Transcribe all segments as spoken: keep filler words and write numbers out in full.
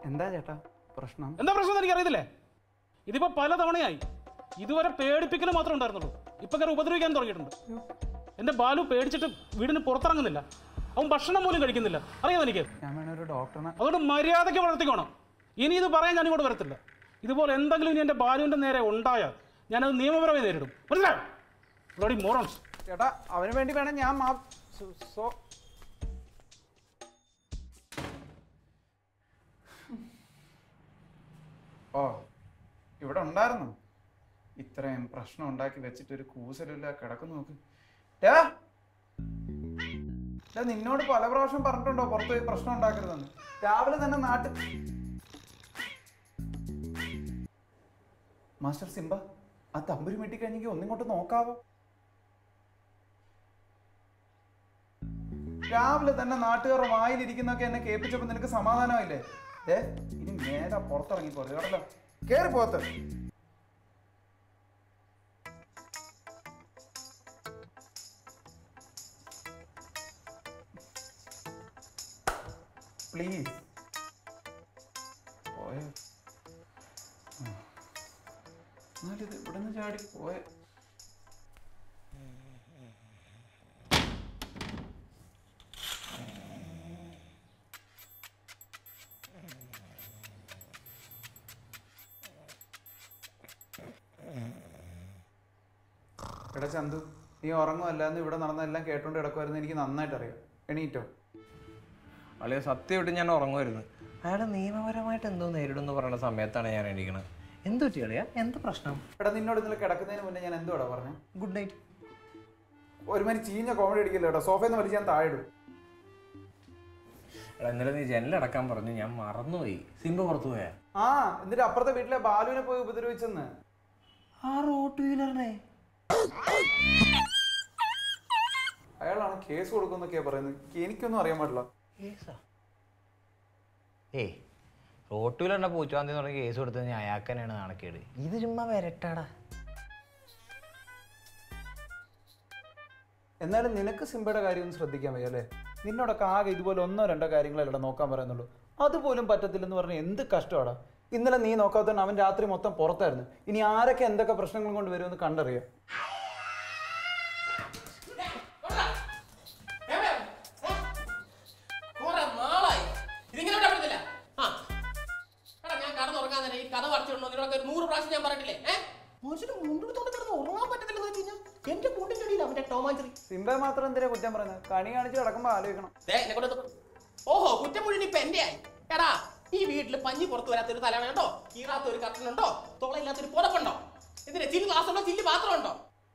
എന്താ ചേട്ടാ പ്രശ്നം? എന്താ പ്രശ്നം എനിക്ക് അറിയത്തില്ലേ? ഇതിപ്പോ പല തവണയായി. ഇതുവരെ പേടിപ്പിക്കൽ മാത്രമേ ഉണ്ടായിരുന്നുള്ളൂ. ഇപ്പൊ കയറി ഉപദ്രവിക്കാൻ തുടങ്ങിയിട്ടുണ്ട്. എന്റെ ബാലു പേടിച്ചിട്ട് വീടിന് പുറത്തിറങ്ങുന്നില്ല. അവൻ ഭക്ഷണം പോലും കഴിക്കുന്നില്ല. അറിയാം എനിക്ക്. ഞാൻ വേണേ ഒരു ഡോക്ടറിനെ. അതുകൊണ്ട് മര്യാദയ്ക്ക് വളർത്തിക്കോണം. ഇനി ഇത് പറയാൻ ഞാൻ ഇങ്ങോട്ട് വരത്തില്ല. ഇതുപോലെ എന്തെങ്കിലും ഇനി എന്റെ ബാലുവിന്റെ നേരെ ഉണ്ടായാൽ ഞാനത് നിയമപരമായി നേരിടും. മനസ്സിലായി മോറോൺസ്? ചേട്ടാ അവന് വേണ്ടി വേണം ഞാൻ മാ സോ ഓ ഇവിടെ ഉണ്ടായിരുന്നു. ഇത്രയും പ്രശ്നം ഉണ്ടാക്കി വെച്ചിട്ട് ഒരു കൂസലില്ല കിടക്കുന്നു നോക്ക്. നിന്നോട് പല പ്രാവശ്യം പറഞ്ഞിട്ടുണ്ടോ പുറത്ത് പോയി പ്രശ്നം ഉണ്ടാക്കരുതെന്ന്? രാവിലെ തന്നെ നാട്ടിൽ മാസ്റ്റർ സിംബ ആ തമ്പുരി വെട്ടി കഴിഞ്ഞെങ്കിൽ ഒന്നിങ്ങോട്ട് നോക്കാവോ? രാവിലെ തന്നെ നാട്ടുകാർ വായിലിരിക്കുന്നൊക്കെ എന്നെ കേൾപ്പിച്ചപ്പോ നിനക്ക് സമാധാനമായില്ലേ? ഏ ഇനി നേരെ പുറത്തിറങ്ങിക്കോ കേട്ടല്ലോ. കേറി പോത്ത്. പ്ലീസ് പോയ എന്നാലിത് ഇവിടെ നിന്ന് ചാടി പോയ. എടാ ചന്തു, നീ ഉറങ്ങുമല്ലാന്ന് ഇവിടെ നടന്നെല്ലാം കേട്ടോണ്ട് കിടക്കുമായിരുന്നു. എനിക്ക് നന്നായിട്ട് അറിയാം. എണീറ്റോ? അളിയ സത്യമായിട്ട് ഞാൻ ഉറങ്ങുമായിരുന്നു. അയാൾ നിയമപരമായിട്ട് എന്തോ നേരിടുമെന്ന് പറയുന്ന സമയത്താണ് ഞാൻ എണീക്കണത്. എന്ത് പറ്റി കളിയാ? എന്ത് പ്രശ്നം? എടാ നിന്നോട് ഇന്നലെ കിടക്കുന്നതിന് മുന്നേ ഞാൻ എന്തോടാ പറഞ്ഞേ? Good night. ഒരു മണി ചീഞ്ഞ കോമഡി അടിക്കില്ല കേട്ടോ. സോഫയിൽ നിന്ന് വലിച്ച് ഞാൻ താഴെടും. എടാ ഇന്നലെ നീ ജനലടക്കാൻ പറഞ്ഞു, ഞാൻ മറന്നുപോയി. സിംബ പുറത്തു പോയാ? ആ എന്നിട്ട് അപ്പുറത്തെ വീട്ടിലെ ബാലുവിനെ പോയി ഉപദ്രവിച്ചെന്ന്. ആ റോഡ് വീലറിനെ അയാളാണ് കേസ് കൊടുക്കുന്നൊക്കെയാ പറയുന്നത്. എനിക്കൊന്നും അറിയാൻ പാടില്ല. ഏയ് റോഡ് വീലറിന്റെ പൂച്ചാന്തി തുടങ്ങി കേസ് കൊടുത്തത് ഞാൻ അയാൾക്കനെയാണ് നാണക്കേട്. ഇത് ചുമ്മാ വരട്ടാടാ. എന്നാലും നിനക്ക് സിംബയുടെ കാര്യം ഒന്നും ശ്രദ്ധിക്കാൻ വയ്യ അല്ലേ? നിന്നോടൊക്കെ ആകെ ഇതുപോലെ ഒന്നോ രണ്ടോ കാര്യങ്ങളല്ല നോക്കാൻ പറയുന്നുള്ളൂ. അതുപോലും പറ്റത്തില്ലെന്ന് പറഞ്ഞാൽ എന്ത് കഷ്ടമാടാ. ഇന്നലെ നീ നോക്കാത്തതുകൊണ്ട് അവൻ രാത്രി മൊത്തം പുറത്തായിരുന്നു. ഇനി ആരൊക്കെ എന്തൊക്കെ പ്രശ്നങ്ങൾ കൊണ്ട് വരുമെന്ന് കണ്ടറിയാം. സിംബ മാത്രം എന്തിനാ കുറ്റം പറയുന്നത്? കണി കാണിച്ച് കിടക്കുമ്പോ ആലോചിക്കണം. ഓഹോ കുറ്റം മുഴുവൻ ഇപ്പൊ എന്റെ ആയി. എടാ ഈ വീട്ടില് പഞ്ഞി പുറത്തു വരാത്തൊരു തലവേണ്ടോ, കീറാത്തൊരു കട്ടനുണ്ടോ, തുളയില്ലാത്തൊരു പുറപ്പുണ്ടോ, ഇതിന് ചില്ല് ഗ്ലാസ് ഉണ്ടോ, ചില്ല് പാത്രം ഉണ്ടോ?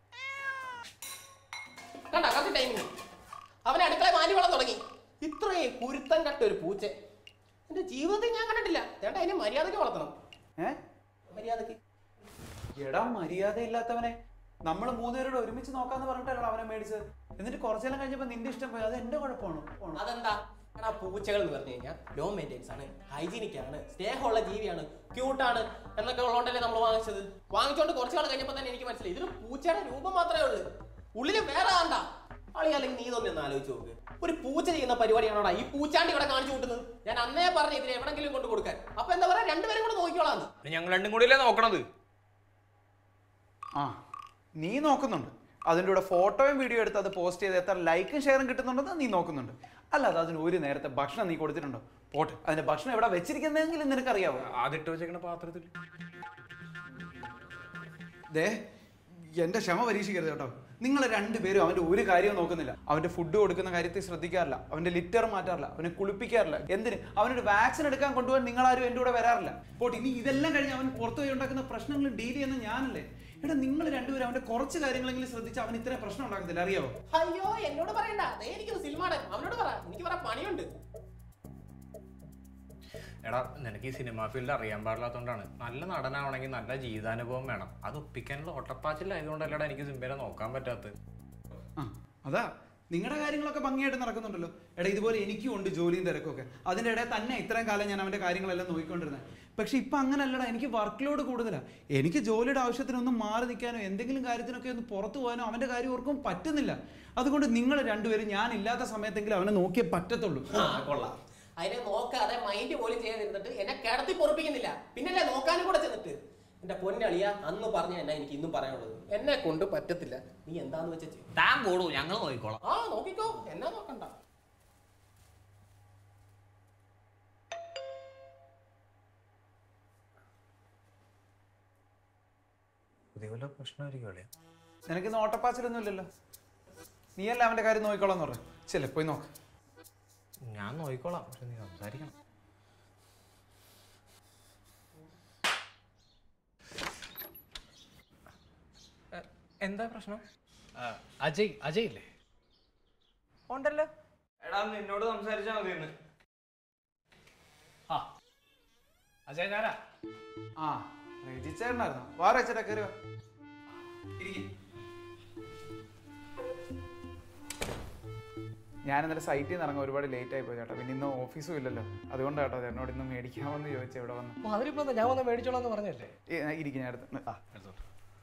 കണ്ട കറക്റ്റ് ടൈമിങ് അവനെ അടുക്കള മാലി വളം തുടങ്ങി. ഇത്രയും കുരുത്തം കട്ട ഒരു പൂച്ച എന്റെ ജീവിതത്തിൽ ഞാൻ കണ്ടിട്ടില്ല. ചേട്ടാ അതിനെ മര്യാദക്ക് വളർത്തണം. ഏ മര്യാദക്ക്? എടാ മര്യാദ ഇല്ലാത്തവനെ നമ്മൾ മൂന്നുപേരോട് ഒരുമിച്ച് നോക്കാന്ന് പറഞ്ഞിട്ടല്ലോ അവനെ മേടിച്ചത്. എന്നിട്ട് കുറച്ചെല്ലാം കഴിഞ്ഞപ്പോ നിന്റെ ഇഷ്ടം പോയി. അത് എന്റെ കുഴപ്പമാണ്. അതെന്താ? എടാ പൂച്ചകൾ എന്ന് പറഞ്ഞു കഴിഞ്ഞാൽ ലോ മെയിൻ്റെനൻസ് ആണ്, ഹൈജീനിക് ആണ്, സ്നേഹമുള്ള ജീവിയാണ്, ക്യൂട്ടാണ് എന്നൊക്കെ ഉള്ളതുകൊണ്ടല്ലേ നമ്മൾ വാങ്ങിച്ചത്. വാങ്ങിച്ചോണ്ട് കുറച്ചു നാൾ കഴിഞ്ഞപ്പോൾ തന്നെ എനിക്ക് മനസ്സിലായി ഇതൊരു പൂച്ചയുടെ രൂപം മാത്രമേ ഉള്ളൂ, ഉള്ളില് വേറെ ആണ്ടാ. അളി അല്ലെങ്കിൽ നീ തന്നെ ഒന്ന് ആലോചിച്ച് നോക്ക്. ഒരു പൂച്ച ചെയ്യുന്ന പരിപാടിയാണോടാ ഈ പൂച്ചാണ്ടി ഇവിടെ കാണിച്ചു കൂട്ടുന്നത്? ഞാൻ അന്നേ പറഞ്ഞു ഇതിന് എവിടെങ്കിലും കൊണ്ട് കൊടുക്കാൻ. അപ്പൊ എന്താ പറയാ, രണ്ടുപേരും കൂടെ നോക്കിക്കോളാന്ന്. ഞങ്ങൾ രണ്ടും കൂടിയല്ലേ നോക്കണത്? ആ നീ നോക്കുന്നുണ്ട്. അതിൻ്റെ കൂടെ ഫോട്ടോയും വീഡിയോ എടുത്ത് അത് പോസ്റ്റ് ചെയ്ത് എത്ര ലൈക്കും ഷെയറും കിട്ടുന്നുണ്ടെന്ന് നീ നോക്കുന്നുണ്ട്. അല്ലാതെ അതിന് ഒരു നേരത്തെ ഭക്ഷണം നീ കൊടുത്തിട്ടുണ്ടോ? പോട്ടെ, അതിന്റെ ഭക്ഷണം എവിടെ വെച്ചിരിക്കുന്നതെങ്കിലും നിനക്കറിയാവോ? അതിട്ട് വെച്ചേക്കണ പാത്രത്തിൽ. ദേ എന്റെ ക്ഷമ പരീക്ഷിക്കരുത് കേട്ടോ. നിങ്ങൾ രണ്ടുപേരും അവന്റെ ഒരു കാര്യവും നോക്കുന്നില്ല. അവന്റെ ഫുഡ് കൊടുക്കുന്ന കാര്യത്തിൽ ശ്രദ്ധിക്കാറില്ല, അവന്റെ ലിറ്റർ മാറ്റാറില്ല, അവനെ കുളിപ്പിക്കാറില്ല. എന്തിന്? അവനൊരു വാക്സിൻ എടുക്കാൻ കൊണ്ടുപോകാൻ നിങ്ങളാരും എൻ്റെ കൂടെ വരാറില്ല. പോട്ടെ, ഇനി ഇതെല്ലാം കഴിഞ്ഞ് അവൻ പുറത്തു പോയി ഉണ്ടാക്കുന്ന പ്രശ്നങ്ങൾ ഡീൽ ചെയ്യുന്ന ഞാനല്ലേ? എടാ നിങ്ങൾ രണ്ടുപേരും അവന്റെ കുറച്ച് കാര്യങ്ങളെങ്കിലും ശ്രദ്ധിച്ച് അവൻ ഇത്രയും പ്രശ്നം ഉണ്ടാക്കത്തില്ല, അറിയാവോ? അയ്യോ എന്നോട് പറയണ്ട, എനിക്കൊരു സിനിമയുടെ അവനോട് പറ, എനിക്ക് പറയാൻ പണിയുണ്ട്. എടാ നിനക്ക് ഈ സിനിമാ ഫീൽഡ് അറിയാൻ പാടില്ലാത്തതുകൊണ്ടാണ്. നല്ല നടനാവണമെങ്കിൽ നല്ല ജീവിതാനുഭവം വേണം. അത് ഒപ്പിക്കാനുള്ള ഓട്ടപ്പാച്ചിലായതുകൊണ്ടല്ലടാ എനിക്ക് സിംബയെ നോക്കാൻ പറ്റാത്തത്. ആ അതാ നിങ്ങളുടെ കാര്യങ്ങളൊക്കെ ഭംഗിയായിട്ട് നടക്കുന്നുണ്ടല്ലോ. എടാ ഇതുപോലെ എനിക്കും ഉണ്ട് ജോലിയും തിരക്കൊക്കെ. അതിൻ്റെ ഇടയിൽ തന്നെ ഇത്രയും കാലം ഞാൻ അവൻ്റെ കാര്യങ്ങളെല്ലാം നോക്കിക്കൊണ്ടിരുന്നത്. പക്ഷെ ഇപ്പം അങ്ങനെ അല്ലടാ, എനിക്ക് വർക്ക് ലോഡ് കൂടുതലാണ്. എനിക്ക് ജോലിയുടെ ആവശ്യത്തിനൊന്നും മാറി നിൽക്കാനോ എന്തെങ്കിലും കാര്യത്തിനൊക്കെ ഒന്ന് പുറത്തു പോകാനോ അവൻ്റെ കാര്യം ഓർക്കും പറ്റുന്നില്ല. അതുകൊണ്ട് നിങ്ങൾ രണ്ടുപേരും ഞാൻ ഇല്ലാത്ത സമയത്തെങ്കിലും അവനെ നോക്കിയേ പറ്റത്തുള്ളൂ. കൊള്ളാം, അതിനെ നോക്കാൻ നോക്കാതെ മൈൻഡ് പോലും ചെയ്തിരുന്നിട്ട് എന്നെ കിടത്തി പൊറപ്പിക്കുന്നില്ല. പിന്നല്ലേ നോക്കാനും കൂടെ ചെന്നിട്ട്. എന്റെ പൊന്നളിയ അന്ന് പറഞ്ഞ എന്നാ എനിക്ക് ഇന്നും പറയാനുള്ളത്. എന്നെ കൊണ്ട് പറ്റത്തില്ല. നീ എന്താന്ന് വെച്ചാ താൻ പോടൂ, ഞങ്ങൾ നോക്കിക്കോളാം. ആ നോക്കിക്കോ, എന്നാ നോക്കണ്ട. പുതിയ വല്ല പ്രശ്നമായിരിക്കും അല്ലേ? നിനക്ക് ഇന്ന് ഓട്ടപ്പാച്ചിലൊന്നും ഇല്ലല്ലോ. നീയല്ല അവന്റെ കാര്യം നോക്കിക്കോളാന്ന് പറഞ്ഞു. ചെല്ലേ പോയി നോക്ക്. ഞാൻ നോക്കിക്കോളാം, പക്ഷെ നീ സംസാരിക്കണം. എന്താ പ്രശ്നം? അജയ് അജയ് ഇല്ലേ? ഉണ്ടല്ലോ. എടാ നിന്നോട് സംസാരിച്ചാ മതിയെന്ന്. ആ അജയ് ഞാനാ. ആ രജിച്ചേട്ടനായിരുന്നു. വാ രചേട്ടാ കയറി വാ. ഞാൻ ഇന്നലെ സൈറ്റിൽ നിന്ന് ഇറങ്ങാൻ ഒരുപാട് ലേറ്റ് ആയി പോയി ചേട്ടാ. പിന്നെ ഇന്ന് ഓഫീസും ഇല്ലല്ലോ, അതുകൊണ്ടാണ് കേട്ടോ ചേട്ടനോട് ഇന്ന് മേടിക്കാമെന്ന് ചോദിച്ചു ഇവിടെ വന്ന്. അപ്പോൾ അതിനിപ്പോ എന്താ, ഞാൻ വന്ന് മേടിച്ചോളാം എന്ന് പറഞ്ഞല്ലേ? ഇരിക്കും ഞാൻ അടുത്ത്. ആ എടുത്തോട്ടെ.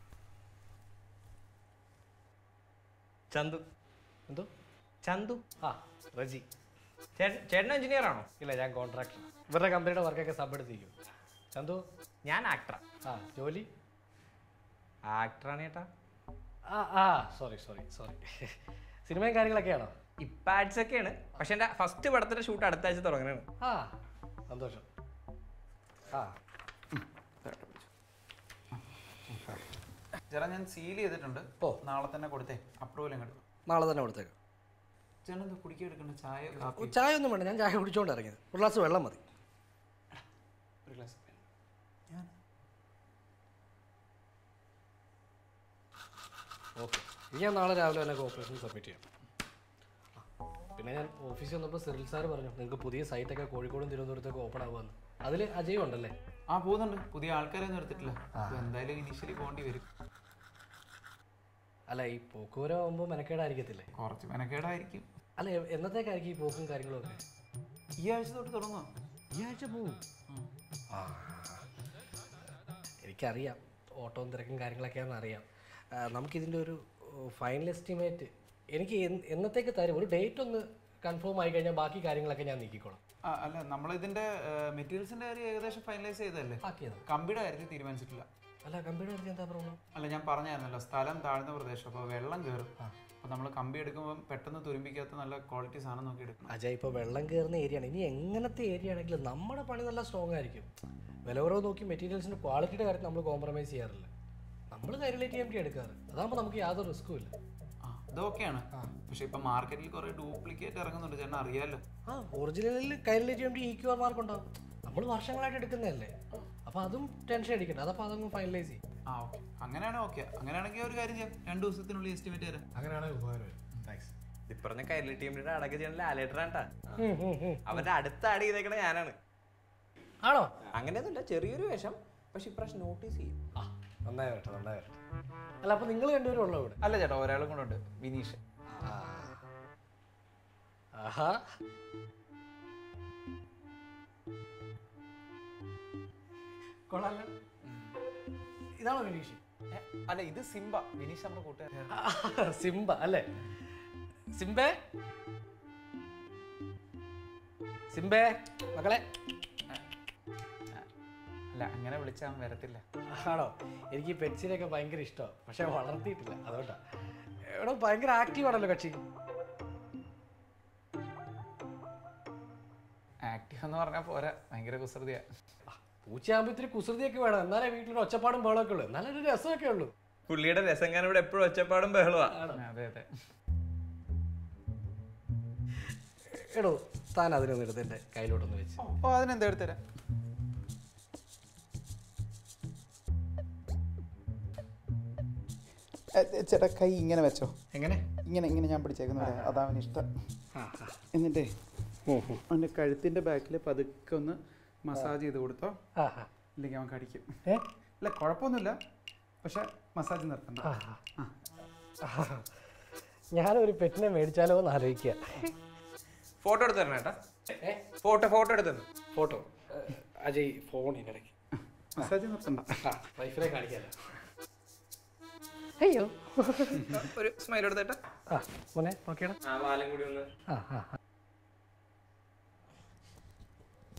ചന്തു. എന്തോ ചന്തു? ആ റജി. ചേട്ടൻ ചേട്ടൻ എഞ്ചിനീയർ ആണോ? ഇല്ല, ഞാൻ കോൺട്രാക്ടർ. ഇവരുടെ കമ്പനിയുടെ വർക്കൊക്കെ സബ് എടുത്തിരിക്കും. ചന്തു? ഞാൻ ആക്ടറാ. ആ ജോലി? ആക്ടറാണ് ചേട്ടാ. ആ ആ സോറി സോറി സോറി സിനിമയും കാര്യങ്ങളൊക്കെയാണോ? ഇപ്പം ആഡ്സ് ഒക്കെയാണ്, പക്ഷെ എൻ്റെ ഫസ്റ്റ് പടത്തിന്റെ ഷൂട്ട് അടുത്ത ആഴ്ച തുടങ്ങണതാണ്. ആ സന്തോഷം. ആ ചേട്ടാ ഞാൻ സീൽ ചെയ്തിട്ടുണ്ട്. ഓ നാളെ തന്നെ കൊടുത്തേ, അപ്രൂവൽ അങ്ങോട്ട്. നാളെ തന്നെ കൊടുത്തേക്കാം. ചേട്ടൻ എന്താ കുടിക്കാൻ എടുക്കണ്ട? ചായ കാപ്പി? ചായ ഒന്നും വേണ്ട, ഞാൻ ചായ കുടിച്ചോണ്ട് ഇറങ്ങിയത്. ഒരു ഗ്ലാസ് വെള്ളം മതി. ഒരു ഗ്ലാസ്. ഞാൻ ഓക്കെ, ഞാൻ നാളെ രാവിലെ തന്നെ കോപ്പറേഷൻ സബ്മിറ്റ് ചെയ്യാം. പിന്നെ ഞാൻ ഓഫീസിൽ വന്നപ്പോൾ സിറിൽ സാർ പറഞ്ഞു നിങ്ങൾക്ക് പുതിയ സൈറ്റൊക്കെ കോഴിക്കോടും തിരുവനന്തപുരത്തൊക്കെ ഓപ്പൺ ആകുമെന്ന്. അതിൽ അജയ് ഉണ്ടല്ലേ? ആ പോകുന്നുണ്ട്. പുതിയ ആൾക്കാരൊന്നും എടുത്തിട്ടില്ല. എന്തായാലും ഇനീഷ്യലി പോകേണ്ടി വരും. അല്ല ഈ പോക്കുവരവ് ആകുമ്പോൾ മെനക്കേടായിരിക്കത്തില്ലേ? കുറച്ച് മെനക്കേടായിരിക്കും. അല്ല എന്നത്തേക്കായിരിക്കും ഈ പോക്കും കാര്യങ്ങളൊക്കെ? ഈ ആഴ്ച തൊട്ട് തുടങ്ങുമോ? ഈ ആഴ്ച പോവും. ആ എനിക്കറിയാം, ഓട്ടവും തിരക്കും കാര്യങ്ങളൊക്കെയാണെന്ന് അറിയാം. നമുക്കിതിൻ്റെ ഒരു ഫൈനൽ എസ്റ്റിമേറ്റ് എനിക്ക് എന്നത്തേക്ക് തരും? ഒരു ഡേറ്റ് ഒന്ന് കൺഫേം ആയി കഴിഞ്ഞാൽ ബാക്കി കാര്യങ്ങളൊക്കെ ഞാൻ നീക്കിക്കോളാം. ആ അല്ല, നമ്മളിതിന്റെ മെറ്റീരിയൽസിന്റെ കാര്യം ഏകദേശം ഫൈനലൈസ് ചെയ്തല്ലേ? ആക്കിയത് കമ്പിയുടെ കാര്യത്തിൽ തീരുമാനിച്ചിട്ടില്ല. അല്ല കമ്പിയുടെ കാര്യത്തിൽ എന്താ പ്രോബ്ലം? അല്ല ഞാൻ പറഞ്ഞായിരുന്നല്ലോ, സ്ഥലം താഴ്ന്ന പ്രദേശം, അപ്പോൾ വെള്ളം കയറും. അപ്പോൾ നമ്മൾ കമ്പി എടുക്കുമ്പോൾ പെട്ടെന്ന് തുരുമ്പിക്കാത്ത നല്ല ക്വാളിറ്റി സാധനം നോക്കി എടുക്കണം. അജയ് ഇപ്പോൾ വെള്ളം കയറുന്ന ഏരിയ ആണ്. ഇനി എങ്ങനത്തെ ഏരിയ ആണെങ്കിലും നമ്മുടെ പണി നല്ല സ്ട്രോങ് ആയിരിക്കും. വില കുറവ് നോക്കി മെറ്റീരിയൽസിൻ്റെ ക്വാളിറ്റിയുടെ കാര്യത്തിൽ നമ്മൾ കോംപ്രമൈസ് ചെയ്യാറില്ല. നമ്മൾ കൈരലേറ്റ് എം ടി എടുക്കാറ്. അതാകുമ്പോൾ നമുക്ക് യാതൊരു റിസ്ക്കും ഇല്ല. ആ ഇതൊക്കെയാണ്. പക്ഷെ ഇപ്പൊ മാർക്കറ്റിൽ കുറെ ഡ്യൂപ്ലിക്കേറ്റ് ഇറങ്ങുന്നുണ്ട്, ചേട്ടൻ അറിയാലോ. ആ ഒറിജിനലിൽ കൈരലേറ്റ് M T E Q R mark ഉണ്ടാവും. നമ്മൾ വർഷങ്ങളായിട്ട് എടുക്കുന്നതല്ലേ, അപ്പോൾ അതും ടെൻഷൻ അടിക്കണ്ട. അതപ്പോൾ അതങ്ങ് ഫൈനലൈസ് ചെയ്യും. ആ ഓക്കെ, അങ്ങനെയാണോ? ഓക്കെ, അങ്ങനെയാണെങ്കിൽ ഒരു കാര്യം ചെയ്യാം, രണ്ടു ദിവസത്തിനുള്ളിൽ എസ്റ്റിമേറ്റ് തരാം. അങ്ങനെയാണെങ്കിൽ ഉപകാരം. താങ്ക്സ്. ഇപ്പറഞ്ഞ കൈരളി ടീമിന്റെ അടക്ക ചെയ്യുന്ന ലാലേട്ടറാണ്ടാ. അവന്റെ അടുത്ത ആഡ് ചെയ്തേക്കണ ഞാനാണ്. ആണോ? അങ്ങനെയൊന്നുമില്ല, ചെറിയൊരു വേഷം, പക്ഷെ ഇപ്രാവശ്യം നോട്ടീസ് ചെയ്യും. ആ നന്നായി വരട്ടെ, നന്നായി വരട്ടെ. അല്ല അപ്പോൾ നിങ്ങൾ രണ്ടുപേരും ഉള്ളോ ഇവിടെ? അല്ല ചേട്ടാ, ഒരാളും കൂടെ ഉണ്ട്, വിനീഷ്. ആഹാ കൊള്ളാലോ. ഇതാണോ വിനീഷ്? അല്ല ഇത് സിംബ. വിനീഷ് നമ്മുടെ കൂട്ടുകാരൻ. സിംബ അല്ലേ? സിംബേ സിംബേ മകളെ. അല്ല അങ്ങനെ വിളിച്ചാൽ വരത്തില്ല. ആണോ? എനിക്ക് ഈ പെൻസിലൊക്കെ ഭയങ്കര ഇഷ്ടമാണ്, പക്ഷെ വളർത്തിയിട്ടില്ല, അതുകൊണ്ടാ. എവിടെ ഭയങ്കര ആക്റ്റീവ് ആണല്ലോ കക്ഷി. ആക്റ്റീവ് എന്ന് പറഞ്ഞാൽ പോരാ, ഭയങ്കര കുസൃതിയാ. പൂച്ചയാകുമ്പോൾ ഇത്തിരി കുസൃതിയൊക്കെ വേണം, എന്നാലേ വീട്ടിലൊരു ഒച്ചപ്പാടും ബഹളമൊക്കെ ഉള്ളൂ, എന്നാലേ ഒരു രസമൊക്കെ ഉള്ളൂ. പുള്ളിയുടെ രസം ഇവിടെ എപ്പോഴും ഒച്ചപ്പാടും ബഹളമാ. അതെ അതെ. എടോ താൻ അതിനൊന്നും എടുത്ത് എൻ്റെ കയ്യിലോട്ടൊന്ന് വെച്ച്. ഓ അതിനെന്താ എടുത്തരാം. ചേട്ടാ കൈ ഇങ്ങനെ വെച്ചോ. എങ്ങനെ? ഇങ്ങനെ ഇങ്ങനെ ഞാൻ പിടിച്ചേക്കുന്നത്, അതാ അവന് ഇഷ്ടം. എന്നിട്ടേ അവൻ്റെ കഴുത്തിൻ്റെ ബാക്കിൽ പതുക്കെ ഒന്ന് മസാജ് ചെയ്ത് കൊടുത്തോ, ഇല്ലെങ്കിൽ അവൻ കടിക്കും. അല്ല കുഴപ്പമൊന്നുമില്ല, പക്ഷെ മസാജ് നിർത്തണ്ട. ഞാനൊരു പെറ്റിനെ മേടിച്ചാലോ എന്ന് ആലോചിക്കുക. ഫോട്ടോ എടുത്ത് തരണം ഏട്ടാ. ഫോട്ടോ ഫോട്ടോ എടുത്ത് തരണം. ഫോട്ടോ അജയ് ഫോണിനിടയ്ക്ക് മസാജ് നിർത്തണ്ട. വൈഫിനെ കാണിക്കാലോ. അയ്യോ ഒരു സ്മൈൽ എടുത്തേട്ടാ. ആ മോനെ നോക്കിയടാ. ആ വാലും കൂടി ഒന്ന്. ആ ആ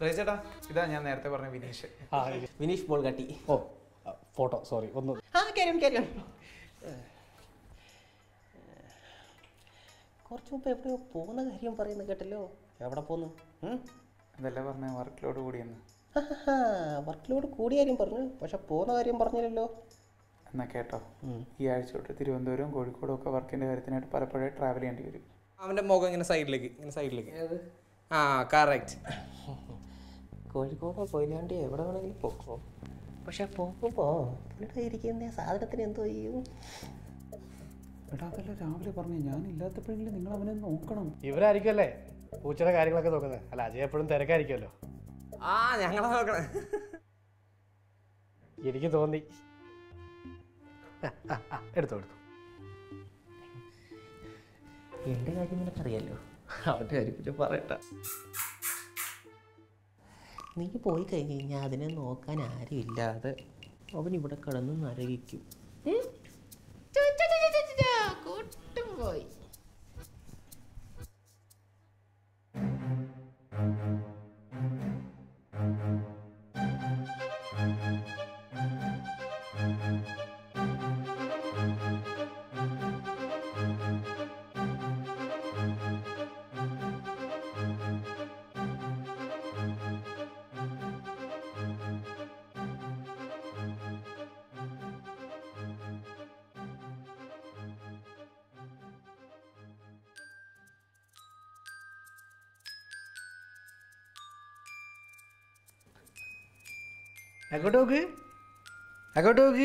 റേച്ചേട്ടാ ഇതാ ഞാൻ നേരത്തെ പറഞ്ഞ വിനീഷ്. ആ വിനീഷ് ബോൾ കട്ടി. ഓ ഫോട്ടോ സോറി ഒന്ന് ആ കാര്യം കാര്യം കുറച്ച് മുമ്പ് എവിടെയോ പോകുന്ന കാര്യം പറയുന്നത് കേട്ടല്ലോ. എവിടെ പോന്നു? അതല്ല പറഞ്ഞ വർക്ക് ലോഡ് കൂടിയെന്ന്. വർക്ക് ലോഡ് കൂടിയ കാര്യം പറഞ്ഞു, പക്ഷെ പോകുന്ന കാര്യം പറഞ്ഞില്ലല്ലോ. എന്നാ കേട്ടോ, ഈ ആഴ്ച തൊട്ട് തിരുവനന്തപുരം കോഴിക്കോടും ഒക്കെ വർക്കിൻ്റെ കാര്യത്തിനായിട്ട് പലപ്പോഴേ ട്രാവൽ ചെയ്യേണ്ടി വരും. അവൻ്റെ മുഖം ഇങ്ങനെ സൈഡിലേക്ക് ഇങ്ങനെ സൈഡിലേക്ക്. ആ കറക്റ്റ്. കോഴിക്കോടോ കൊയിലാണ്ടി എവിടെ വേണമെങ്കിലും പോക്കോ, പക്ഷെ പോകുമ്പോൾ ഇവിടെ ഇരിക്കുന്ന സാധനത്തിന് എന്തോ ചെയ്യും? എടാ അതല്ല രാവിലെ പറഞ്ഞു, ഞാൻ ഇല്ലാത്തപ്പോഴെങ്കിലും നിങ്ങൾ അവനെ നോക്കണം. ഇവരായിരിക്കും അല്ലേ പൂച്ചയുടെ കാര്യങ്ങളൊക്കെ നോക്കുന്നത്? അല്ല അജയ് എപ്പോഴും തിരക്കായിരിക്കുമല്ലോ. ആ ഞങ്ങളെ നോക്കണേ. എനിക്ക് തോന്നി. എടുത്തോ എടുത്തു. എൻ്റെ കാര്യം നിനക്കറിയാലോ, അവൻ്റെ കാര്യം പിന്നെ പറയട്ട. നീ പോയി കഴിഞ്ഞ് കഴിഞ്ഞാൽ അതിനെ നോക്കാൻ ആരും ഇല്ലാതെ അവൻ ഇവിടെ കിടന്ന് നരകിക്കും. പോയി അങ്ങോട്ട് നോക്ക്, അങ്ങോട്ട് നോക്ക്.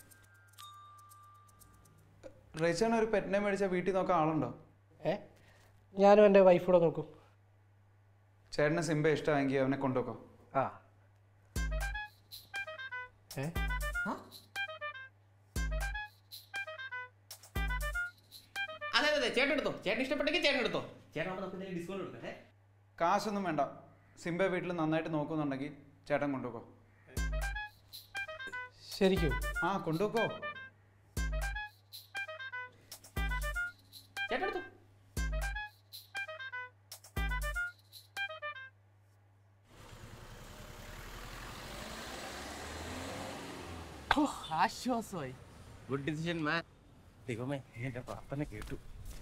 റേച്ചേട്ടൻ ഒരു പെറ്റിനെ മേടിച്ചാൽ വീട്ടിൽ നോക്കാൻ ആളുണ്ടോ? ഏ ഞാനും എൻ്റെ വൈഫൂടെ നോക്കും. ചേട്ടന് സിംബ ഇഷ്ടമായെങ്കിൽ അവനെ കൊണ്ടുപോക്കോ. ആ ഏ അതെ അതെ ചേട്ടൻ എടുത്തോ, ചേട്ടൻ ഇഷ്ടപ്പെട്ടെങ്കിൽ ചേട്ടൻ എടുത്തോ. ചേട്ടൻ നമുക്ക് എന്തെങ്കിലും ഡിസ്കൗണ്ട് കൊടുക്കട്ടെ. കാശൊന്നും വേണ്ട, സിംബ വീട്ടിൽ നന്നായിട്ട് നോക്കുന്നുണ്ടെങ്കിൽ ചേട്ടൻ കൊണ്ടുപോക്കോ. ശരിക്കും? ആ കൊണ്ടുപോക്കോ. ചേട്ടൻ എടുത്തോ. ആശ്വാസമായി. Good decision man. ദൈവമേ എന്റെ പ്രാർത്ഥന കേട്ടു.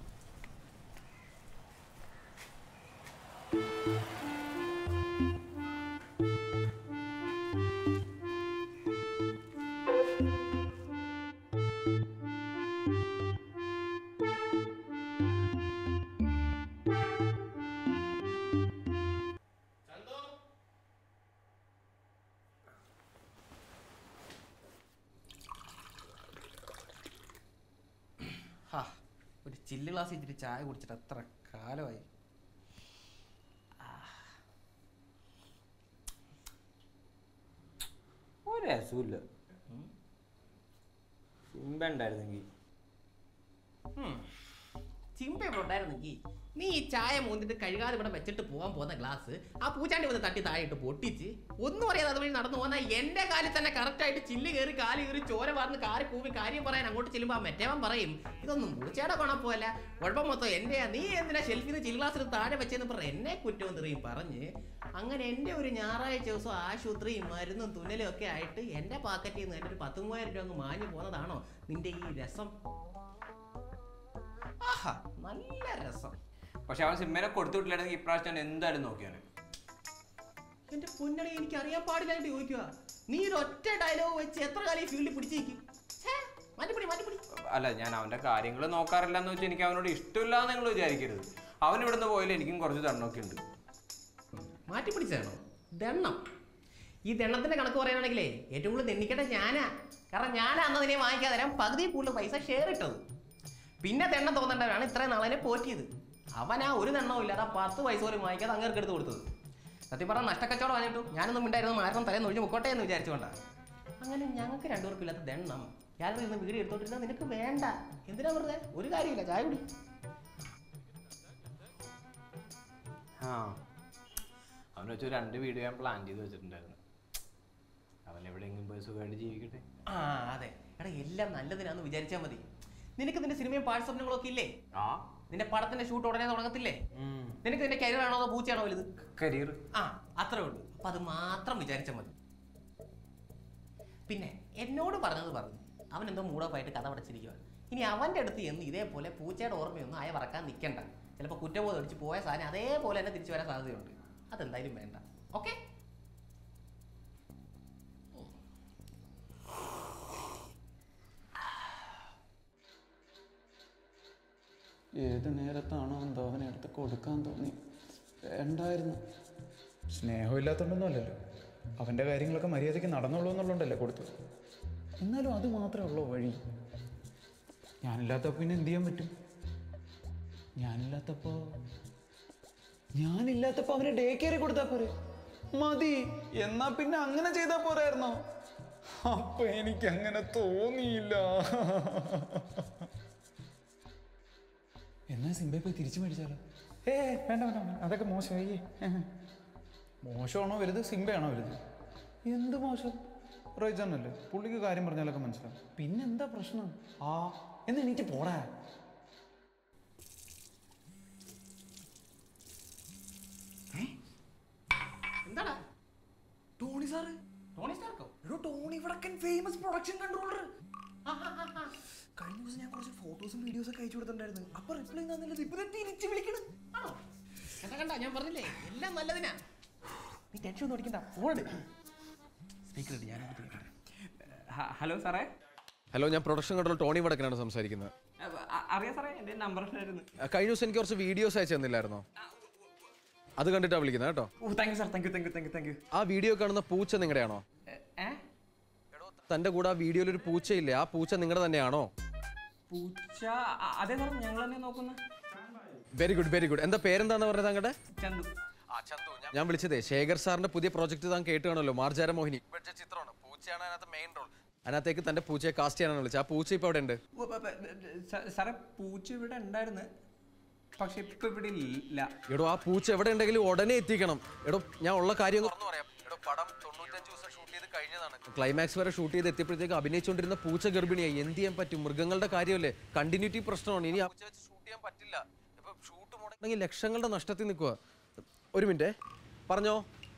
ഒരു ചില്ല് ഗ്ലാസ് ഇച്ചിരി ചായ കുടിച്ചിട്ട് എത്ര കാലമായി. ഒരസുമില്ല. സിംബ ഉണ്ടായിരുന്നെങ്കിൽ ചിമ്പ ഇവിടെ ഉണ്ടായിരുന്നെങ്കിൽ നീ ഈ ചായ മൂന്നിട്ട് കഴുകാതെ ഇവിടെ വെച്ചിട്ട് പോകാൻ പോകുന്ന ഗ്ലാസ് ആ പൂച്ചാണ്ടി വന്ന് തട്ടി താഴെ ഇട്ട് പൊട്ടിച്ച് ഒന്നും അറിയാതെ അതുവഴി നടന്നു പോകുന്ന എന്റെ കാലിൽ തന്നെ കറക്റ്റായിട്ട് ചില്ല് കയറി കാല് കയറി ചോര വാർന്ന് കാറി കൂവി കാര്യം പറയാൻ അങ്ങോട്ട് ചെല്ലുമ്പോൾ ആ മറ്റേവൻ പറയും ഇതൊന്നും പൂച്ചയുടെ കുഴപ്പമല്ല, കുഴപ്പം മൊത്തം എന്റെയാ, നീ എന്തിനാ ഷെൽഫിൽ നിന്ന് ചില്ല് ഗ്ലാസ്സിൽ താഴെ വെച്ചെന്ന് പറഞ്ഞ് എന്നെ കുറ്റവും തെറിയും പറഞ്ഞ് അങ്ങനെ എൻ്റെ ഒരു ഞായറാഴ്ച ദിവസം ആശുപത്രിയും മരുന്നും തുന്നലും ഒക്കെ ആയിട്ട് എൻ്റെ പാക്കറ്റിൽ നിന്ന് എൻ്റെ ഒരു പത്ത് മൂവായിരം രൂപ അങ്ങ് മാഞ്ഞു പോകുന്നതാണോ നിന്റെ ഈ രസം? ആഹാ നല്ല രസം. പക്ഷെ അവൻ സിമ്മേനെ കൊടുത്തു വിട്ടില്ലായിരുന്നെങ്കിൽ ഇപ്രാവശ്യം എന്തായാലും നോക്കിയാണ്. എന്റെ പൊന്നടി എനിക്ക് അറിയാൻ പാടില്ലായിട്ട് ചോദിക്കുക. നീ ഒരു ഒറ്റ ഡയലോഗ് വെച്ച് എത്ര കാലം ഈ ഫീൽഡിൽ പിടിച്ചേക്കും? അല്ല ഞാൻ അവന്റെ കാര്യങ്ങൾ നോക്കാറില്ല എന്ന് വെച്ചാൽ എനിക്ക് അവനോട് ഇഷ്ടമില്ല എന്ന് നിങ്ങൾ വിചാരിക്കരുത്. അവൻ ഇവിടുന്ന് പോയാലും എനിക്കും കുറച്ച് ദണ്ണമൊക്കെ ഉണ്ട്. മാറ്റി പിടിച്ചാണോ ദണ്ണം? ഈ ദണ്ണത്തിന്റെ കണക്ക് പറയാനാണെങ്കിലേ ഏറ്റവും കൂടുതൽ തെന്നിക്കേണ്ട ഞാനാ. കാരണം ഞാനാ അന്നതിനെ വാങ്ങിക്കാതെ തരാൻ പകുതി കൂടുതൽ പൈസ ഷെയർ ഇട്ടത്. പിന്നെ തെണ്ണം തോന്നേണ്ടവരാണ് ഇത്രയും നാളെ പോറ്റിയത്. അവനാ ഒരു ദണ്ണവും ഇല്ലാതെ പത്ത് പൈസ പോലും വാങ്ങിക്കാതെ അങ്ങേർക്ക് എടുത്ത് കൊടുത്തത്. സത്യം പറഞ്ഞാൽ നഷ്ടക്കച്ചവടം വാങ്ങിട്ടു ഞാനൊന്നും ഉണ്ടായിരുന്നു മാരണം തലേന്ന് ഒഴിഞ്ഞ് മുക്കോട്ടെ എന്ന് വിചാരിച്ചുകൊണ്ടാണ്. അങ്ങനെ ഞങ്ങൾക്ക് രണ്ടുപേർക്കും ഇല്ലാത്ത ദണ്ണം ഞാനൊരു ഇന്ന് വീട് എടുത്തോണ്ടിരുന്ന നിനക്ക് വേണ്ട. എന്തിനാ വെറുതെ? ഒരു കാര്യമില്ല, ചായ കുടി. ആ അവൻ വെച്ച് രണ്ട് വീഡിയോ ഞാൻ പ്ലാൻ ചെയ്ത് വെച്ചിട്ടുണ്ടായിരുന്നു. അവൻ എവിടെയെങ്കിലും പോയി സുഖമായിട്ട് ജീവിക്കട്ടെ. ആ അതെ എടാ, എല്ലാം നല്ലതിനാന്ന് വിചാരിച്ചാൽ മതി. നിനക്ക് നിന്റെ സിനിമയും പാഴ്സപ്നങ്ങളൊക്കെ ഇല്ലേ? ആ നിന്റെ പടത്തിന്റെ ഷൂട്ട് ഉടനെ തുടങ്ങത്തില്ലേ? നിനക്ക് നിന്റെ കരിയർ ആണോ അതോ പൂച്ചയാണോ വലുത്? കരിയർ. ആ അത്രേ ഉള്ളൂ. അപ്പൊ അത് മാത്രം വിചാരിച്ചാൽ മതി. പിന്നെ എന്നോട് പറഞ്ഞത് പറഞ്ഞു, അവൻ എന്തോ മൂടോഫായിട്ട് കഥ പടച്ചിരിക്കുക. ഇനി അവന്റെ അടുത്ത് എന്ന് ഇതേപോലെ പൂച്ചയുടെ ഓർമ്മയൊന്നും ആയ പറക്കാൻ നിൽക്കണ്ട. ചിലപ്പോൾ കുറ്റബോധം അടിച്ച് പോയ സാധനം അതേപോലെ തന്നെ തിരിച്ചു വരാൻ സാധ്യതയുണ്ട്. അതെന്തായാലും വേണ്ട. ഓക്കെ? ഏത് നേരത്താണോ എന്തോ അവനെ അടുത്ത് കൊടുക്കാൻ തോന്നി. വേണ്ടായിരുന്നു. സ്നേഹമില്ലാത്തതുകൊണ്ടൊന്നും അല്ലല്ലോ, അവൻ്റെ കാര്യങ്ങളൊക്കെ മര്യാദയ്ക്ക് നടന്നുള്ളൂ എന്നുള്ളതുകൊണ്ടല്ലേ കൊടുത്തത്. എന്നാലും അത് മാത്രമേ ഉള്ളൂ വഴി. ഞാനില്ലാത്തപ്പോൾ പിന്നെ എന്ത് ചെയ്യാൻ പറ്റും? ഞാനില്ലാത്തപ്പോൾ ഞാനില്ലാത്തപ്പോൾ അവന് ഡേ കെയർ കൊടുത്താൽ പോരെ? മതി. എന്നാ പിന്നെ അങ്ങനെ ചെയ്താൽ പോരായിരുന്നോ? അപ്പൊ എനിക്ക് അങ്ങനെ തോന്നിയില്ല. എന്നാ സിംബയെ പോയി തിരിച്ചു മേടിച്ചാലോ? ഏ വേണ്ട വേണ്ട വേണ്ട, അതൊക്കെ മോശമായി. മോശമാണോ വലുത്, സിംബയാണോ വലുത്? എന്ത് മോശം? റജനല്ലേ, പുള്ളിക്ക് കാര്യം പറഞ്ഞാലൊക്കെ മനസ്സിലാവും. പിന്നെന്താ പ്രശ്നം? ആ എന്ന് എണീറ്റ് പോടാ. എന്താടാ? Tony sir. ടോണി സ്റ്റാർക്കോ? Tony Vadakkan famous production controller. കഴിഞ്ഞ ദിവസം ഞാൻ കുറച്ച് ഫോട്ടോസും വീഡിയോസും ഒക്കെ അയച്ചു കൊടുത്തിട്ടുണ്ടായിരുന്നു. അപ്പൊ റിപ്ലൈ തന്നില്ല. ഇപ്പൊ തിരിച്ചു വിളിക്കണം. ആണോ? എന്താ കണ്ട, ഞാൻ പറഞ്ഞില്ലേ എല്ലാം നല്ലതിനാ. നീ ടെൻഷൻ ഒന്നും അടിക്കണ്ട. ഫോണ് സ്പീക്കർ ഇട്ട് ഞാൻ. ഹലോ സാറേ. ഹലോ, ഞാൻ പ്രൊഡക്ഷൻ കൺട്രോൾ ടോണി വടക്കനാണ് സംസാരിക്കുന്നത്. അറിയാം സാറേ, എൻ്റെ നമ്പർ ഉണ്ടായിരുന്നു. കഴിഞ്ഞ ദിവസം എനിക്ക് കുറച്ച് വീഡിയോസ് അയച്ചു തന്നില്ലായിരുന്നോ? അത് കണ്ടിട്ടാണ് വിളിക്കുന്നത് കേട്ടോ. ഓ thank you sir, thank you thank you thank you thank you. ആ വീഡിയോ കാണുന്ന പൂച്ച നിങ്ങളുടെയാണോ? തൻ്റെ കൂടെ ആ വീഡിയോയിൽ ഒരു പൂച്ചയില്ലേ, ആ പൂച്ച നിങ്ങളുടെ തന്നെയാണോ? പൂച്ച അതെ സാർ, ഞങ്ങൾ തന്നെ നോക്കുന്ന. Very good very good. എന്താ പേരെന്താന്ന് പറഞ്ഞത് താങ്കളുടെ? ചന്തു. ഞാൻ വിളിച്ചതേ ശേഖർ സാറിന്റെ പുതിയ പ്രോജക്റ്റ് താൻ കേട്ട് കാണുമല്ലോ, മാർജാര മോഹിനി. ചിത്രമാണ്, പൂച്ചയാണ് അതിനകത്ത് മെയിൻ റോൾ. അതിനകത്തേക്ക് തന്റെ പൂച്ചയെ കാസ്റ്റ് ചെയ്യാനാണ് വിളിച്ചത്. ആ പൂച്ച ഇപ്പൊ അവിടെ ഉണ്ട്. സാറേ പൂച്ച ഇവിടെ ഉണ്ടായിരുന്നു, പക്ഷെ ഇപ്പൊ ഇവിടെ ഇല്ല. എടോ, ആ പൂച്ച എവിടെ ഉണ്ടെങ്കിലും ഉടനെ എത്തിക്കണം. എടോ, ഞാൻ ഉള്ള കാര്യം തുറന്നു പറയാം. എടോ, പടം തൊണ്ണൂറ്റഞ്ച് ദിവസം ഷൂട്ട് ചെയ്ത് കഴിഞ്ഞതാണ്. ക്ലൈമാക്സ് വരെ ഷൂട്ട് ചെയ്ത് എത്തിയപ്പോഴത്തേക്ക് അഭിനയിച്ചുകൊണ്ടിരുന്ന പൂച്ച ഗർഭിണിയായി. എന്ത് ചെയ്യാൻ പറ്റും? മൃഗങ്ങളുടെ കാര്യമല്ലേ, കണ്ടിന്യൂറ്റി പ്രശ്നമാണ്. ഇനി ആ പൂച്ച വെച്ച് ഷൂട്ട് ചെയ്യാൻ പറ്റില്ല. ഇപ്പൊ ഷൂട്ട് മുടങ്ങി ലക്ഷങ്ങളുടെ നഷ്ടത്തിൽ നിൽക്കുക. ഒരു മിനിറ്റ് പറഞ്ഞോ.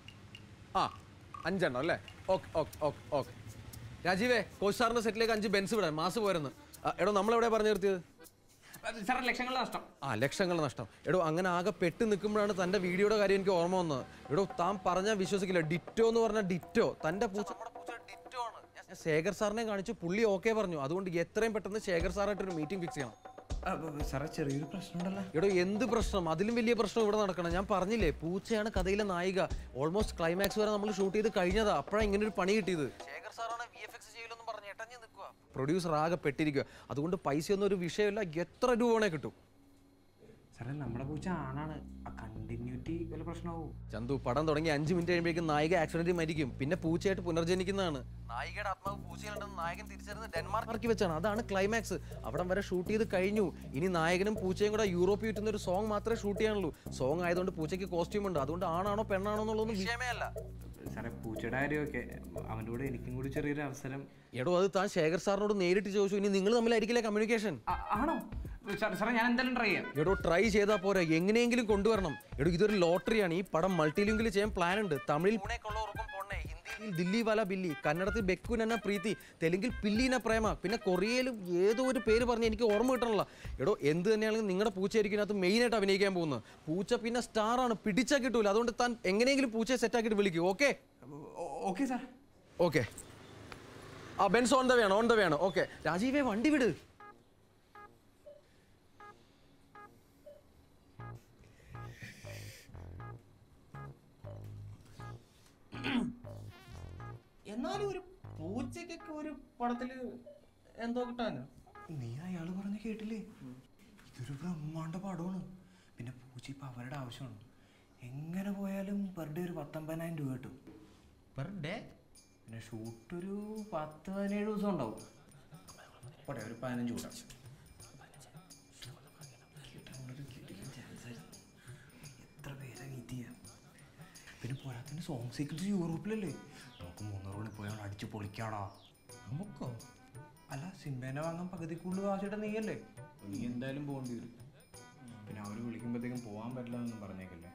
ആ അഞ്ചെണ്ണം അല്ലേ? Okay okay okay okay. രാജീവേ, കോച്ച് സാറിന്റെ സെറ്റിലേക്ക് അഞ്ച് ബെൻസ് വിടാൻ മാസ് പോരെന്ന്. എടോ, നമ്മളെവിടെ പറഞ്ഞു നിർത്തിയത്? സാറേ ലക്ഷങ്ങളുടെ നഷ്ടം. ആ ലക്ഷങ്ങളുടെ നഷ്ടം. എടോ, അങ്ങനെ ആകെ പെട്ട് നിൽക്കുമ്പോഴാണ് തൻ്റെ വീഡിയോയുടെ കാര്യം എനിക്ക് ഓർമ്മ വന്നത്. എടോ, താൻ പറഞ്ഞാൽ വിശ്വസിക്കില്ല. ഡിറ്റോ എന്ന് പറഞ്ഞാൽ ഡിറ്റോ. തൻ്റെ പൂച്ച ഡിറ്റോ ആണ്. ഞാൻ ശേഖർ സാറിനെ കാണിച്ചു, പുള്ളി ഓക്കെ പറഞ്ഞു. അതുകൊണ്ട് എത്രയും പെട്ടെന്ന് ശേഖർ സാറായിട്ട് ഒരു മീറ്റിംഗ് ഫിക്സ് ചെയ്യണം. സാറേ ചെറിയൊരു പ്രശ്നമുണ്ടല്ലോ. എടോ, എന്ത് പ്രശ്നം? അതിലും വലിയ പ്രശ്നം ഇവിടെ നടക്കണം. ഞാൻ പറഞ്ഞില്ലേ, പൂച്ചയാണ് കഥയിലെ നായിക. ഓൾമോസ്റ്റ് ക്ലൈമാക്സ് വരെ നമ്മൾ ഷൂട്ട് ചെയ്ത് കഴിഞ്ഞതാ. അപ്പോഴാണ് ഇങ്ങനെ ഒരു പണി കിട്ടിയത്. ശേഖർ സാറാണ് വി എഫ് എക്സ് ചെയ്യലൊന്നും പറഞ്ഞ് എട്ടഞ്ഞ് നിൽക്കുക. പ്രൊഡ്യൂസർ ആകെ പെട്ടിരിക്കുക. അതുകൊണ്ട് പൈസയൊന്നും ഒരു വിഷയമില്ല. എത്ര രൂപ വേണേ കിട്ടും. സാറേ നമ്മുടെ പൂച്ച ആണാണ്, ആ കണ്ടിന്യൂറ്റി വല്ല പ്രശ്നമാവും. ചന്തു, പടം തുടങ്ങി അഞ്ച് മിനിറ്റ് കഴിയുമ്പോഴേക്കും നായിക ആക്സിഡന്റിൽ മരിക്കും. പിന്നെ പൂച്ചയായിട്ട് പുനർജനിക്കുന്നതാണ്. നായികയുടെ ആത്മാവ് പൂച്ചയിലുണ്ടെന്ന് നായകൻ തിരിച്ചറിഞ്ഞ് ഡെൻമാർക്കിൽ വെച്ചാണ്. അതാണ് ക്ലൈമാക്സ്. അവിടം വരെ ഷൂട്ട് ചെയ്ത് കഴിഞ്ഞു. ഇനി നായകനും പൂച്ചയും കൂടെ യൂറോപ്പിൽ ചുറ്റുന്ന ഒരു സോങ് മാത്രമേ ഷൂട്ട് ചെയ്യാനുള്ളൂ. സോങ് ആയതുകൊണ്ട് പൂച്ചയ്ക്ക് കോസ്റ്റ്യൂം ഉണ്ട്. അതുകൊണ്ട് ആണാണോ പെണ്ണാണോ എന്നുള്ളതൊന്നും വിഷയമേ അല്ല. സാറേ പൂച്ചയുടെ കാര്യമൊക്കെ അവൻ്റെ കൂടെ എനിക്കും കൂടി ചെറിയൊരു അവസരം. എടോ, അത് താൻ ശേഖർ സാറിനോട് നേരിട്ട് ചോദിച്ചു. ഇനി നിങ്ങൾ തമ്മിലായിരിക്കില്ലേ കമ്മ്യൂണിക്കേഷൻ? ആണോ സാറേ? ഞാൻ എന്തായാലും ട്രൈ ചെയ്യാം. എടോ, ട്രൈ ചെയ്താൽ പോരാ, എങ്ങനെയെങ്കിലും കൊണ്ടുവരണം. എടോ, ഇതൊരു ലോട്ടറിയാണ്. ഈ പടം മൾട്ടിലിംഗിൽ ചെയ്യാൻ പ്ലാൻ ഉണ്ട്. തമിഴിൽ ഹിന്ദിയിൽ ദില്ലി വാല ബില്ലി, കന്നഡത്തിൽ ബെക്കു നന്ന പ്രീതി, തെലുങ്കിൽ പില്ലീന പ്രേമ, പിന്നെ കൊറിയയിലും ഏതോ ഒരു പേര് പറഞ്ഞ് എനിക്ക് ഓർമ്മ കിട്ടണല്ലോ. എടോ, എന്ത് തന്നെയാണെങ്കിലും നിങ്ങളുടെ പൂച്ചയായിരിക്കും അതിനകത്ത് മെയിനായിട്ട് അഭിനയിക്കാൻ പോകുന്നത്. പൂച്ച പിന്നെ സ്റ്റാറാണ്, പിടിച്ചാൽ കിട്ടൂല. അതുകൊണ്ട് താൻ എങ്ങനെയെങ്കിലും പൂച്ചയെ സെറ്റാക്കിയിട്ട് വിളിക്കും. Okay okay sir. ഓക്കെ. ആ ബെൻസ് ഓൺ ദ വേണം ഓൺ ദ വേണം ഓക്കെ. രാജീവേ, വണ്ടി വിട്. എന്നാലും ഒരു പൂച്ചക്കൊക്കെ ഒരു പടത്തില് എന്തോ കിട്ടാനോ? നീ അയാൾ പറഞ്ഞ് കേട്ടില്ലേ? ഇതൊരു ബ്രഹ്മാണ്ട പടമാണ്. പിന്നെ പൂച്ച ഇപ്പം അവരുടെ ആവശ്യമാണ്. എങ്ങനെ പോയാലും പെർ ഡേ ഒരു പത്തൊമ്പതിനായിരം രൂപ കിട്ടും. Per day? പിന്നെ ഷൂട്ട് ഒരു പത്ത് പതിനേഴ് ദിവസം ഉണ്ടാവും. പോട്ടെ, ഒരു പതിനഞ്ച് കൂട്ടാം. എത്ര പേരെ വെയിറ്റ് ചെയ്യാം. പിന്നെ പോരാത്തിന് സോങ് സീക്വൻസ് യൂറോപ്പിലല്ലേ? നമുക്ക് മൂന്നൂറ് മണി പോയാൽ അടിച്ച് പൊളിക്കാടാ. നമുക്കോ? അല്ല, സിംബേനെ വാങ്ങാൻ പകുതി കൂടുതൽ കാശിട്ട നീയല്ലേ? നീ എന്തായാലും പോകേണ്ടി വരും. പിന്നെ അവർ വിളിക്കുമ്പോഴത്തേക്കും പോകാൻ പറ്റില്ല എന്നൊന്നും പറഞ്ഞേക്കില്ലേ?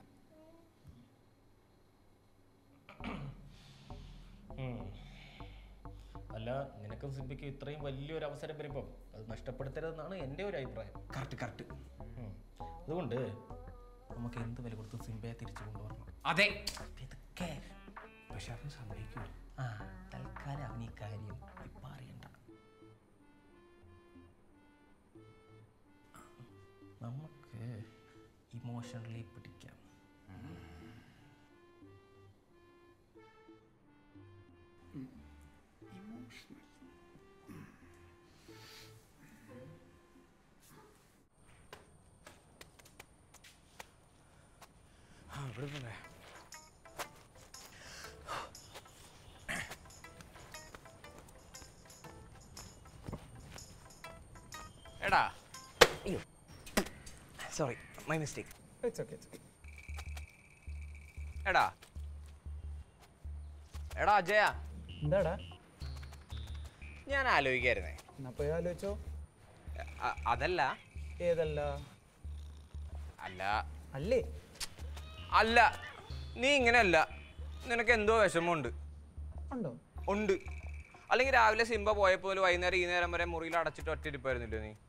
അല്ല, നിനക്കും സിംബയ്ക്കും ഇത്രയും വലിയൊരു അവസരം വരുമ്പം അത് നഷ്ടപ്പെടുത്തരുതെന്നാണ് എൻ്റെ ഒരു അഭിപ്രായം. Correct correct. അതുകൊണ്ട് നമുക്ക് എന്ത് വില കൊടുത്ത് സിംബയെ തിരിച്ചു കൊണ്ടുവരണം. അതെ. ഇതൊക്കെ പക്ഷെ അവൻ സമ്മതിക്കും. ആ തൽക്കാലം അവൻ ഈ കാര്യം ഇപ്പം അറിയണ്ട. നമുക്ക് ഇമോഷണലി പിടിക്കാം. ആ ഇവിടെ തന്നെ. എടാ sorry, my mistake. It's okay, it's okay. എടാ എടാ അജയ, എന്താടാ? ഞാൻ ആലോചിക്കായിരുന്നേ. എന്നാ പോയി ആലോചിച്ചോ. അതല്ല. ഏതല്ല? അല്ല അല്ലേ? അല്ല, നീ ഇങ്ങനെയല്ല. നിനക്ക് എന്തോ വിഷമമുണ്ട്. ഉണ്ടോ? ഉണ്ട്. അല്ലെങ്കിൽ രാവിലെ സിംബ പോയപ്പോൾ വൈകുന്നേരം ഈ നേരം വരെ മുറിയിൽ അടച്ചിട്ട് ഒറ്റയിരിപ്പായിരുന്നില്ലോ നീ?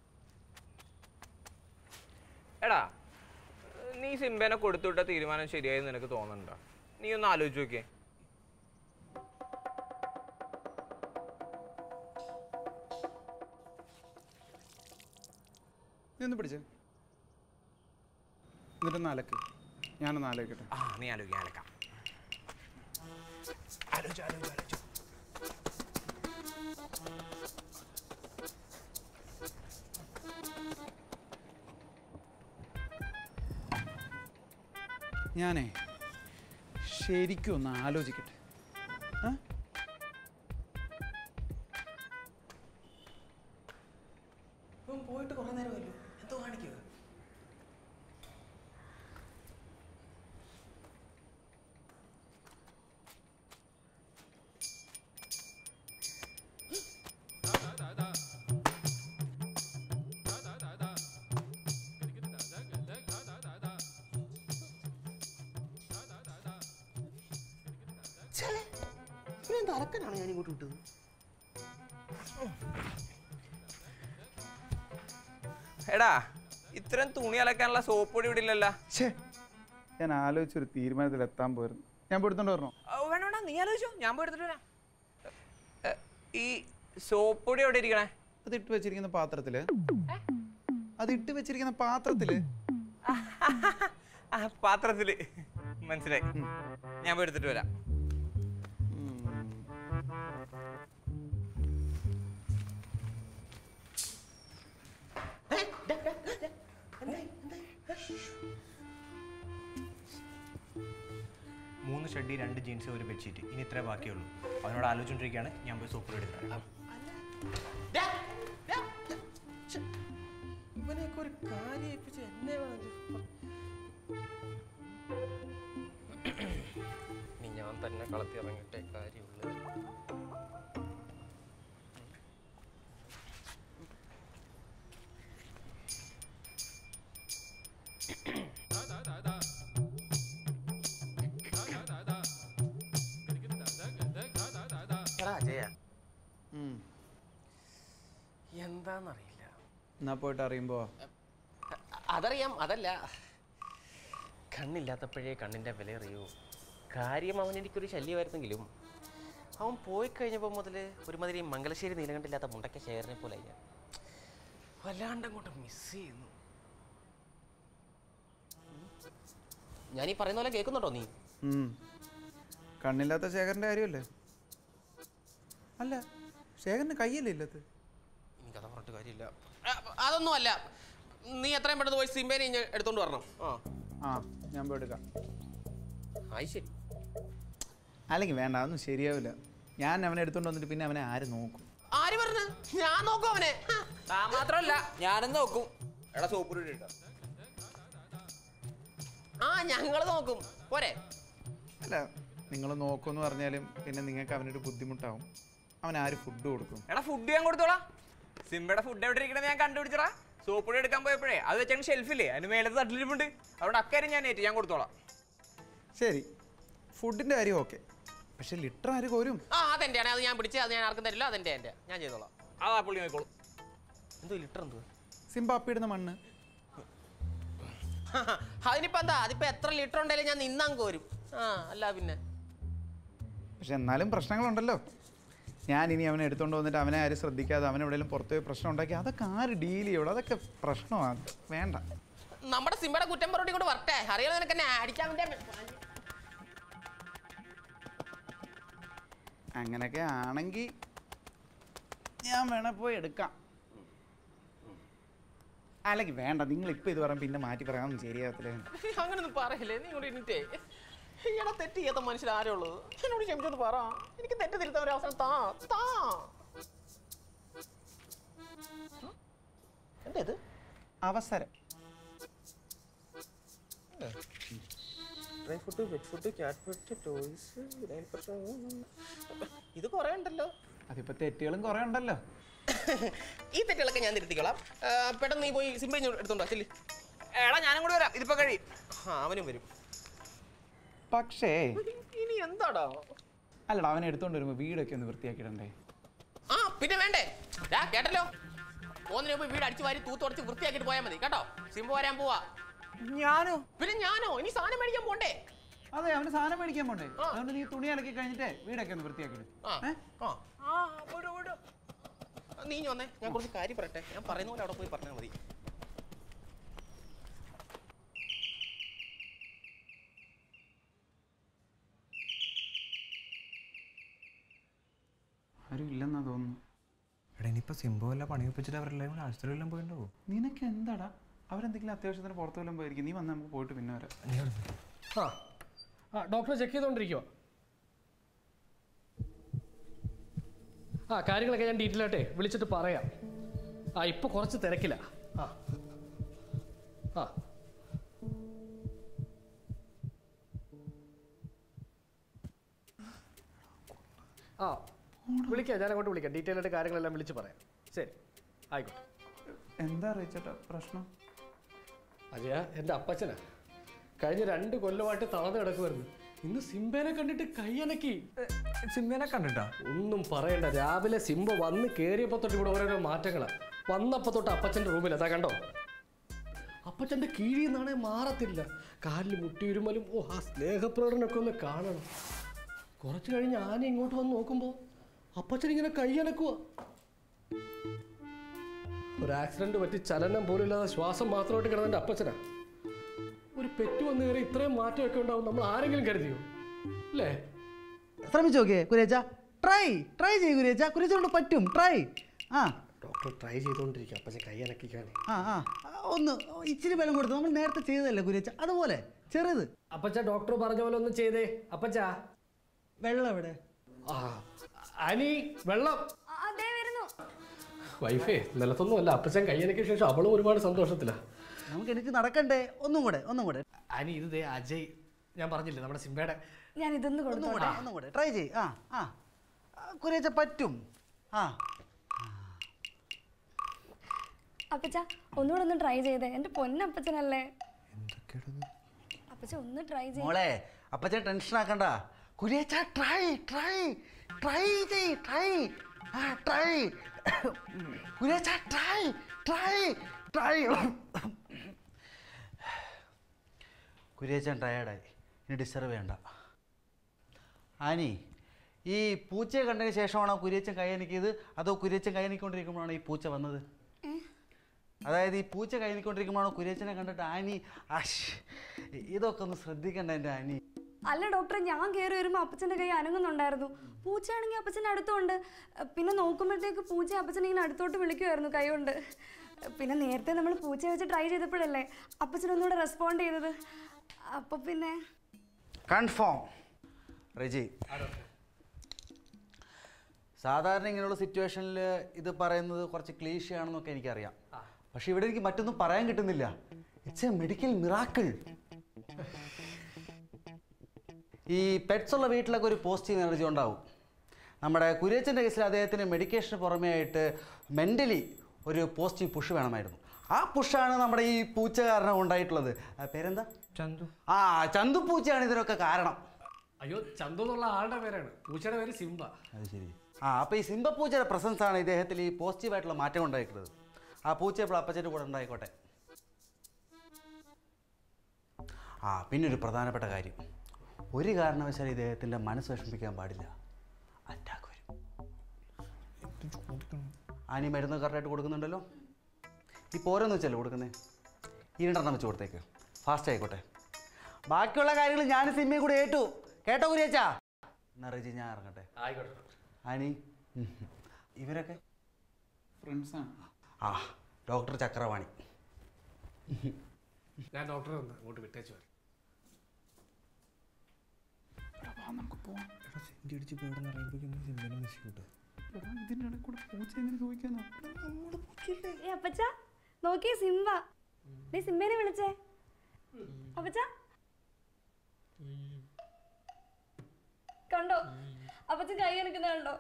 എടാ, നീ സിംബേനെ കൊടുത്തുവിട്ട തീരുമാനം ശരിയായി നിനക്ക് തോന്നുന്നുണ്ടോ? നീ ഒന്ന് ആലോചിച്ച് നോക്കിയേ. നീ ഒന്ന് പിടിച്ചേ, എന്നിട്ടൊന്ന് അലക്ക്. ഞാനൊന്ന് ആലോചിക്കട്ടെ. ആ നീ ആലോചിക്കാം, അലക്കാം. ആലോചിച്ചു ആലോചിച്ചു ആലോചിച്ചു. ഞാനേ ശരിക്കും ഒന്ന് ആലോചിക്കട്ടെ. പോയിട്ട് കുറെ നേരമല്ലോ, എന്തോ കാണിക്കുക? അലക്കനാണ് ഞാൻ ഇങ്ങോട്ട് വിട്ടത്. എടാ, ഇത്രയും തുണി അലക്കാനുള്ള സോപ്പ് പൊടി ഇവിടെ ഇല്ലല്ലോ. ഛേ, ഞാൻ ആലോചിച്ചൊരു തീരുമാനത്തിൽ എത്താൻ പോയിരുന്നു. ഞാൻ പോയിടുത്തോണ്ട് വരണോ? വേണ്ട വേണ്ട, നീ ആലോചിച്ചോ, ഞാൻ പോയി എടുത്തിട്ട് വരാം. ഈ സോപ്പ് പൊടി എവിടെ ഇരിക്കണേ? അത് ഇട്ട് വെച്ചിരിക്കുന്ന പാത്രത്തില്. അത് ഇട്ട് വെച്ചിരിക്കുന്ന പാത്രത്തില്. പാത്രത്തില് മനസ്സിലായി. ഞാൻ പോയി എടുത്തിട്ട് വരാം. മൂന്ന് ഷഡ്ഡി, രണ്ട് ജീൻസ്, ഒരു ബെഡ്ഷീറ്റ്. ഇനി ഇത്രേ ബാക്കിയുള്ളൂ. അവനോട് ആലോചിച്ചോണ്ടിരിക്കുകയാണ്. ഞാൻ പോയി സോപ്പ് എടുക്കാം. ഇവനെയൊക്കെ ഒരു കാര്യം ഏൽപ്പിച്ച് എന്നെ ഇനി ഞാൻ തന്നെ കളത്തി ഇറങ്ങിയിട്ടേ കാര്യമുള്ളൂ. എന്താന്നറിയില്ല. എന്നാ പോയിട്ട് അറിയുമ്പോ അതറിയാം. അതല്ല, കണ്ണില്ലാത്തപ്പോഴേ കണ്ണിന്റെ വില അറിയൂ. കാര്യം അവൻ എനിക്കൊരു ശല്യമായിരുന്നെങ്കിലും അവൻ പോയി കഴിഞ്ഞപ്പോൾ മുതൽ ഒരുമാതിരി മംഗലശ്ശേരി നീലകണ്ഠില്ലാത്ത മുണ്ടക്ക ശേഖരനെ പോലെ ഞാൻ വല്ലാണ്ട് അങ്ങോട്ട് മിസ് ചെയ്യുന്നു. ഞാനീ പറയുന്ന പോലെ കേൾക്കുന്നുണ്ടോ നീ? കണ്ണില്ലാത്ത ശേഖരന്റെ കാര്യമല്ലേ? അല്ല, ശേഖരന് കയ്യല്ലേ ഇല്ലത്? ഇനി കഥ പറഞ്ഞിട്ട് കാര്യമില്ല. അതൊന്നും അല്ല, നീ എത്രയും പെട്ടെന്ന് പോയി സിംബേനെ ഇഞ്ഞ് എടുത്തോണ്ട് വരണം. ആ ഞാൻ പോയി എടുക്കാം. ആയി ശരി. അല്ലെങ്കിൽ വേണ്ട, അതൊന്നും ശരിയാവില്ല. ഞാൻ അവനെ എടുത്തോണ്ട് വന്നിട്ട് പിന്നെ അവനെ ആര് നോക്കും? ആര് പറഞ്ഞു? ഞാൻ നോക്കും അവനെ. താൻ മാത്രമല്ല ഞാനും നോക്കും. എടാ സോപ്പ് ഇട്ടാ. ആ ഞങ്ങൾ നോക്കും, പോരെ? അല്ല, നിങ്ങൾ നോക്കുമെന്ന് പറഞ്ഞാലും പിന്നെ നിങ്ങൾക്ക് അവനൊരു ബുദ്ധിമുട്ടാവും. അവൻ ആര് ഫുഡ് കൊടുക്കും? എടാ ഫുഡ് ഞാൻ കൊടുത്തോളാം. സിംബയുടെ ഫുഡ് എവിടെ ഇരിക്കണേ ഞാൻ കണ്ടുപിടിച്ചടാ. സോപ്പൊടി എടുക്കാൻ പോയപ്പോഴേ അത് വെച്ചാൽ ഷെൽഫില്ലേ അതിന് മേലത്തെ തട്ടിലിപ്പുണ്ട്. അതുകൊണ്ട് അക്കാര്യം ഞാൻ ഏറ്റ് ഞാൻ കൊടുത്തോളാം. ശരി, ഫുഡിന്റെ കാര്യം ഓക്കെ, പക്ഷെ ലിറ്റർ ആര് കോരും? ആ അതെന്റെയാണ്, അത് ഞാൻ പിടിച്ച് അത് ഞാൻ ആർക്കും തരില്ല, അതെന്റെ എൻ്റെ ഞാൻ ചെയ്തോളാം. അതാ പുള്ളി നോക്കോളൂ. എന്തോ ലിറ്റർ എന്തോ സിംബാപ്പിടുന്ന മണ്ണ്. അതിനിപ്പോ എന്താ, അതിപ്പോ എത്ര ലിറ്റർ ഉണ്ടെങ്കിലും ഞാൻ നിന്നാൻ കോരും. ആ അല്ല പിന്നെ. പക്ഷെ എന്നാലും പ്രശ്നങ്ങളുണ്ടല്ലോ. ഞാൻ ഇനി അവനെ എടുത്തോണ്ട് വന്നിട്ട് അവനെ ആരും ശ്രദ്ധിക്കാതെ അവൻ എവിടെയെങ്കിലും പുറത്ത് പോയി പ്രശ്നം ഉണ്ടാക്കി അതൊക്കെ ആര് ഡീൽ ചെയ്യോളൂ? അതൊക്കെ പ്രശ്നമാണ്, വേണ്ട. നമ്മുടെ സിംബയുടെ കുറ്റം പറോട്ടി കൊണ്ട് വരട്ടെ, അറിയാതെ നിനക്ക് എന്നെ അടിക്കാൻ വേണ്ടി. അങ്ങനെയൊക്കെ ആണെങ്കിൽ ഞാൻ വേണേ പോയി എടുക്കാം. അല്ലെങ്കിൽ വേണ്ട, നിങ്ങൾ ഇപ്പൊ ഇത് പറയാൻ പിന്നെ മാറ്റി പറയാൻ ശരിയാകത്തില്ലേ? അങ്ങനൊന്നും പറയില്ലേ നീ കൊണ്ട് ഇന്നിട്ടേ. ഈയിടെ തെറ്റ് ചെയ്യാത്ത മനുഷ്യർ ആരേ ഉള്ളൂ? എന്നോട് ക്ഷമിച്ചൊന്ന് പറ, എനിക്ക് തെറ്റ് തിരുത്താൻ ഒരു അവസരം താ താ എന്താ ഇത്? അവസരം. Dry food, wet food, cat food, toys, ഇത് കുറെ ഉണ്ടല്ലോ. അതിപ്പോ തെറ്റുകളും കുറെ ഉണ്ടല്ലോ. ഈ തെറ്റുകളൊക്കെ ഞാൻ തിരുത്തിക്കോളാം. പെട്ടെന്ന് നീ പോയി സിംബ എടുത്തോണ്ടോ ചെല്ലി. എടാ ഞാനും കൂടി വരാം, ഇതിപ്പോ കഴിയും. ആ അവനും വരും. പക്ഷേ ഇനി എന്താടാ? അല്ലടാ, അവനെ എടുത്തോണ്ട് വരുമ്പോ വീടൊക്കെ ഒന്ന് വൃത്തിയാക്കിയിടണ്ടേ? ആ പിന്നെ വേണ്ടേ? കേട്ടല്ലോ, പോകുന്നതിന് മുമ്പ് വീട് അടിച്ചു വാരി തൂത്തുടച്ച് വൃത്തിയാക്കിട്ട് പോയാൽ മതി കേട്ടോ. സിംബ വരാൻ പോവാ. ഞാനോ? പിന്നെ ഞാനോ? ഇനി സാധനം മേടിക്കാൻ പോണ്ടേ? അതെ, അവന് സാധനം മേടിക്കാൻ പോണ്ടേ? അതുകൊണ്ട് നീ തുണി അലക്കി കഴിഞ്ഞിട്ട് വീടൊക്കെ ഒന്ന് വൃത്തിയാക്കിയിടും. നീ വന്നേ, ഞാൻ കുറച്ച് കാര്യം പറയട്ടെ. ഞാൻ പറയുന്ന പോലെ അവിടെ പോയി പറഞ്ഞാൽ മതി. ആരും ഇല്ലെന്നാ തോന്നുന്നു. എടാ ഇനിയിപ്പോൾ സിംബോ എല്ലാം പണി ഒപ്പിച്ചിട്ട് അവരെല്ലാം കൂടെ ആശുപത്രി എല്ലാം പോയിട്ടുണ്ടോ? നിനക്ക് എന്താടാ? അവരെന്തെങ്കിലും അത്യാവശ്യത്തിന് പുറത്തു വല്ലതും പോയിരിക്കും. നീ വന്ന് നമുക്ക് പോയിട്ട് പിന്നെ വരാം. ആ ആ ഡോക്ടറെ ചെക്ക് ചെയ്തുകൊണ്ടിരിക്കുവോ? ആ കാര്യങ്ങളൊക്കെ ഞാൻ ഡീറ്റെയിൽ ആയിട്ടേ വിളിച്ചിട്ട് പറയാം. ആ ഇപ്പോൾ കുറച്ച് തിരക്കില്ല. ആ ആ ആ വിളിക്കാം, ഞാൻ അങ്ങോട്ട് വിളിക്കാം. ഡീറ്റെയിൽ ആയിട്ട് കാര്യങ്ങളെല്ലാം വിളിച്ച് പറയാം. ശരി, ആയിക്കോട്ടെ. എന്താ അറിയിച്ചേട്ടാ പ്രശ്നം? അജയ, എൻ്റെ അപ്പച്ചനാ കഴിഞ്ഞ രണ്ട് കൊല്ലമായിട്ട് തളർന്ന് കിടക്കുമായിരുന്നു. ഇന്ന് സിംബേനെ കണ്ടിട്ട് കൈയനക്കി. സിംബേനെ കണ്ടിട്ടാ? ഒന്നും പറയണ്ട, രാവിലെ സിംബ വന്ന് കയറിയപ്പോൾ തൊട്ട് ഇവിടെ ഓരോരോ മാറ്റങ്ങളാണ്. വന്നപ്പോൾ തൊട്ട് അപ്പച്ചൻ്റെ റൂമിൽ അതാ കണ്ടോ, അപ്പച്ചൻ്റെ കീഴിൽ നിന്നാണെ മാറത്തില്ല. കാലിൽ മുട്ടിയുരുമലും. ഓ ആ സ്നേഹപ്രകടനമൊക്കെ ഒന്ന് കാണണം. കുറച്ച് കഴിഞ്ഞ് ആന ഇങ്ങോട്ട് വന്ന് നോക്കുമ്പോൾ അപ്പച്ചൻ ഇങ്ങനെ കൈയനക്കുക. ഒരു ആക്സിഡന്റ് പറ്റി ചലനം പോലും ഇല്ലാതെ ശ്വാസം മാത്രമായിട്ട് കിടന്ന അപ്പച്ചനാ. ഒരു പെറ്റ് വന്നു കയറി ഇത്രയും മാറ്റമൊക്കെ ഉണ്ടാവും നമ്മൾ ആരെങ്കിലും കരുതിയോ? അല്ലേ? ശ്രമിച്ചു നോക്കിയേ കുരേച്ച, ട്രൈ ട്രൈ ചെയ്യൂ കുരേച്ച, കുരേച്ച കൊണ്ട് പറ്റും, ട്രൈ. ആ ഡോക്ടർ ട്രൈ ചെയ്തുകൊണ്ടിരിക്കും. അപ്പച്ചൻ കൈ അനക്കിക്കാണ്. ആ ആ ഒന്ന് ഇച്ചിരി ബലം കൊടുത്തു. നമ്മൾ നേരത്തെ ചെയ്തതല്ലേ കുരേച്ച, അതുപോലെ ചെറുത്. അപ്പച്ച ഡോക്ടർ പറഞ്ഞ പോലെ ഒന്ന് ചെയ്തേ. അപ്പച്ച വെള്ളം എവിടെ? ആ അനി വെള്ളം. വൈഫേ നിലത്തൊന്നും അല്ല, അപ്പച്ചൻ കയ്യനക്ക് ശേഷം അവളും ഒരുപാട് സന്തോഷത്തിലാണ്. നമുക്ക് എനിക്ക് നടക്കണ്ടേ? ഒന്നും കൂടെ ഒന്നും കൂടെ. അനി ഇത് ദേ അജയ്, ഞാൻ പറഞ്ഞില്ലേ നമ്മുടെ സിംബയുടെ. ഞാൻ ഇതൊന്നും ഒന്നും കൂടെ ഒന്നും കൂടെ ട്രൈ ചെയ്യ്. ആ ആ കുരേച്ച പറ്റും. ആ അപ്പച്ച ഒന്നുകൂടെ ഒന്ന് ട്രൈ ചെയ്തേ. എന്റെ പൊന്നപ്പച്ചനല്ലേ. അപ്പച്ച ഒന്ന് ട്രൈ ചെയ്യ്. മോളെ അപ്പച്ചൻ ടെൻഷൻ ആക്കണ്ട. കുരേച്ച ട്രൈ ട്രൈ ട്രൈ ചെയ് ട്രൈ. ആ ട്രൈ കുരേച്ച ട്രൈ ട്രൈ ട്രൈ. കുരേച്ചൻ ടയേർഡായി, ഇനി ഡിസ്റ്റർബ് ചെയ്യണ്ട. ആനി, ഈ പൂച്ചയെ കണ്ടതിന് ശേഷമാണോ കുരേച്ചൻ കൈയനിക്കിയത്, അതോ കുരേച്ചൻ കൈയനിക്കൊണ്ടിരിക്കുമ്പോഴാണ് ഈ പൂച്ച വന്നത്? അതായത് ഈ പൂച്ച കൈയനിക്കൊണ്ടിരിക്കുമ്പോഴാണോ കുരേച്ചനെ കണ്ടിട്ട് ആനി ആഷ് ഇതൊക്കെ ഒന്ന് ശ്രദ്ധിക്കണ്ട എൻ്റെ ആനി? അല്ല ഡോക്ടറെ, ഞാൻ കയറി വരുമ്പോൾ അപ്പച്ചൻ്റെ കൈ അനങ്ങുന്നുണ്ടായിരുന്നു. പൂച്ചയാണെങ്കിൽ അപ്പച്ചൻ്റെ അടുത്തുണ്ട്. പിന്നെ നോക്കുമ്പോഴത്തേക്ക് പൂച്ച അപ്പച്ചനെ ഇങ്ങനെ അടുത്തോട്ട് വിളിക്കുമായിരുന്നു കൈ കൊണ്ട്. പിന്നെ നേരത്തെ നമ്മൾ പൂച്ചയെ വെച്ച് ട്രൈ ചെയ്തപ്പോഴല്ലേ അപ്പച്ചനൊന്നുകൂടെ റെസ്പോണ്ട് ചെയ്തത്. അപ്പൊ പിന്നെ കൺഫേം റജി. സാധാരണ ഇങ്ങനെയുള്ള സിറ്റുവേഷനിൽ ഇത് പറയുന്നത് കുറച്ച് ക്ലീശയാണെന്നൊക്കെ എനിക്കറിയാം. പക്ഷെ ഇവിടെ എനിക്ക് മറ്റൊന്നും പറയാൻ കിട്ടുന്നില്ല. It's a medical miracle. ഈ പെറ്റ്സ് ഉള്ള വീട്ടിലൊക്കെ ഒരു പോസിറ്റീവ് എനർജി ഉണ്ടാവും. നമ്മുടെ കുരേച്ചൻ്റെ കേസിൽ അദ്ദേഹത്തിന് മെഡിക്കേഷന് പുറമേ ആയിട്ട് മെൻ്റലി ഒരു പോസിറ്റീവ് പുഷ് വേണമായിരുന്നു. ആ പുഷാണ് നമ്മുടെ ഈ പൂച്ച കാരണം ഉണ്ടായിട്ടുള്ളത്. പേരെന്താ? ചന്തു. ആ ചന്തു പൂച്ചയാണ് ഇതിനൊക്കെ കാരണം. അയ്യോ, ചന്തു എന്നുള്ള ആളുടെ പേരാണ്, പൂച്ചയുടെ പേര് സിംബ. അത് ശരി. ആ അപ്പോൾ ഈ സിംബ പൂച്ചയുടെ പ്രസൻസ് ആണ് ഇദ്ദേഹത്തിൽ ഈ പോസിറ്റീവായിട്ടുള്ള മാറ്റം ഉണ്ടായിട്ടുള്ളത്. ആ പൂച്ച ഇപ്പോൾ അപ്പച്ചൻ്റെ കൂടെ ഉണ്ടായിക്കോട്ടെ. ആ പിന്നെ ഒരു പ്രധാനപ്പെട്ട കാര്യം, ഒരു കാരണവശാലും ഇദ്ദേഹത്തിൻ്റെ മനസ്സ് വിഷമിപ്പിക്കാൻ പാടില്ല. അറ്റാക്ക് വരും. ആനി മരുന്ന് കറക്റ്റായിട്ട് കൊടുക്കുന്നുണ്ടല്ലോ. ഇപ്പോൾ ഓരോന്ന് വെച്ചല്ലേ കൊടുക്കുന്നത്, ഈ രണ്ടെണ്ണം വെച്ച് കൊടുത്തേക്ക്, ഫാസ്റ്റ് ആയിക്കോട്ടെ. ബാക്കിയുള്ള കാര്യങ്ങൾ ഞാൻ സിമ്മയും കൂടെ ഏറ്റു. കേട്ടോ കുരിയച്ചാ? എന്നാ റജി ഞാൻ ഇറങ്ങട്ടെ. ആയിക്കോട്ടെ. ആനി ഇവരൊക്കെ ഫ്രണ്ട്സാണ്. ആ ഡോക്ടർ ചക്രവാണി. ഞാൻ ഡോക്ടറെ ഒന്ന് അങ്ങോട്ട് വിട്ടേച്ചു വരാം. നമുക്ക് പോവാം. സെൻറ്റി അടിച്ച് പേടുന്ന അറിയുമ്പോഴേക്കും സിംബനെ മിസ് കൂട്ടെ. ഇതിൻ്റെ ഇടയിൽ കൂടെ പൂച്ച എങ്ങനെ ചോദിക്കാന്നോ? ഏ അപ്പച്ച നോക്കിയേ സിംബ. നീ സിംബേനെ വിളിച്ചേ. അപ്പച്ച കണ്ടോ? അപ്പച്ച കൈ എടുക്കുന്ന കണ്ടോ?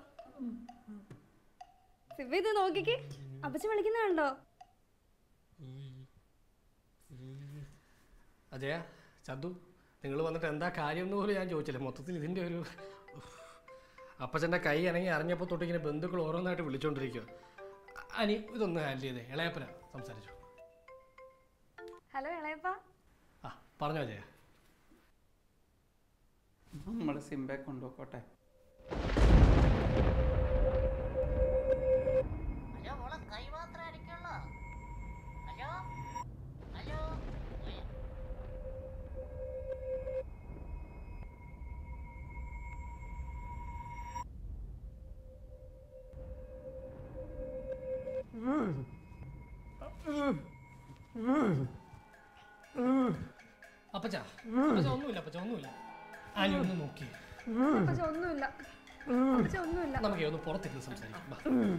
സിംബ ഇത് നോക്കിക്ക്, അപ്പച്ച വിളിക്കുന്ന കണ്ടോ? അജയ, ചന്തു, നിങ്ങൾ വന്നിട്ട് എന്താ കാര്യം എന്ന് പോലും ഞാൻ ചോദിച്ചില്ല. മൊത്തത്തിൽ ഇതിൻ്റെ ഒരു അപ്പച്ചൻ്റെ കൈ അനങ്ങി അറിഞ്ഞപ്പോൾ തൊട്ട് ഇങ്ങനെ ബന്ധുക്കൾ ഓരോന്നായിട്ട് വിളിച്ചോണ്ടിരിക്കുക. അനി ഇതൊന്ന് ഹാൻഡിൽ ചെയ്തേ. ഇളയപ്പന സംസാരിച്ചു. ഹലോ ഇളയപ്പ. ആ പറഞ്ഞോ അജയ. നമ്മുടെ സിംബെ കൊണ്ടുപോക്കോട്ടെ. അപ്പച്ച അപ്പച്ച ഒന്നുമില്ല, അപ്പച്ച ഒന്നുമില്ല. ആനി ഒന്ന് നോക്കി. അപ്പച്ച ഒന്നുമില്ല, അപ്പച്ച ഒന്നുമില്ല. നമുക്ക് ഒന്ന് പുറത്തിരുന്ന് സംസാരിക്കാം.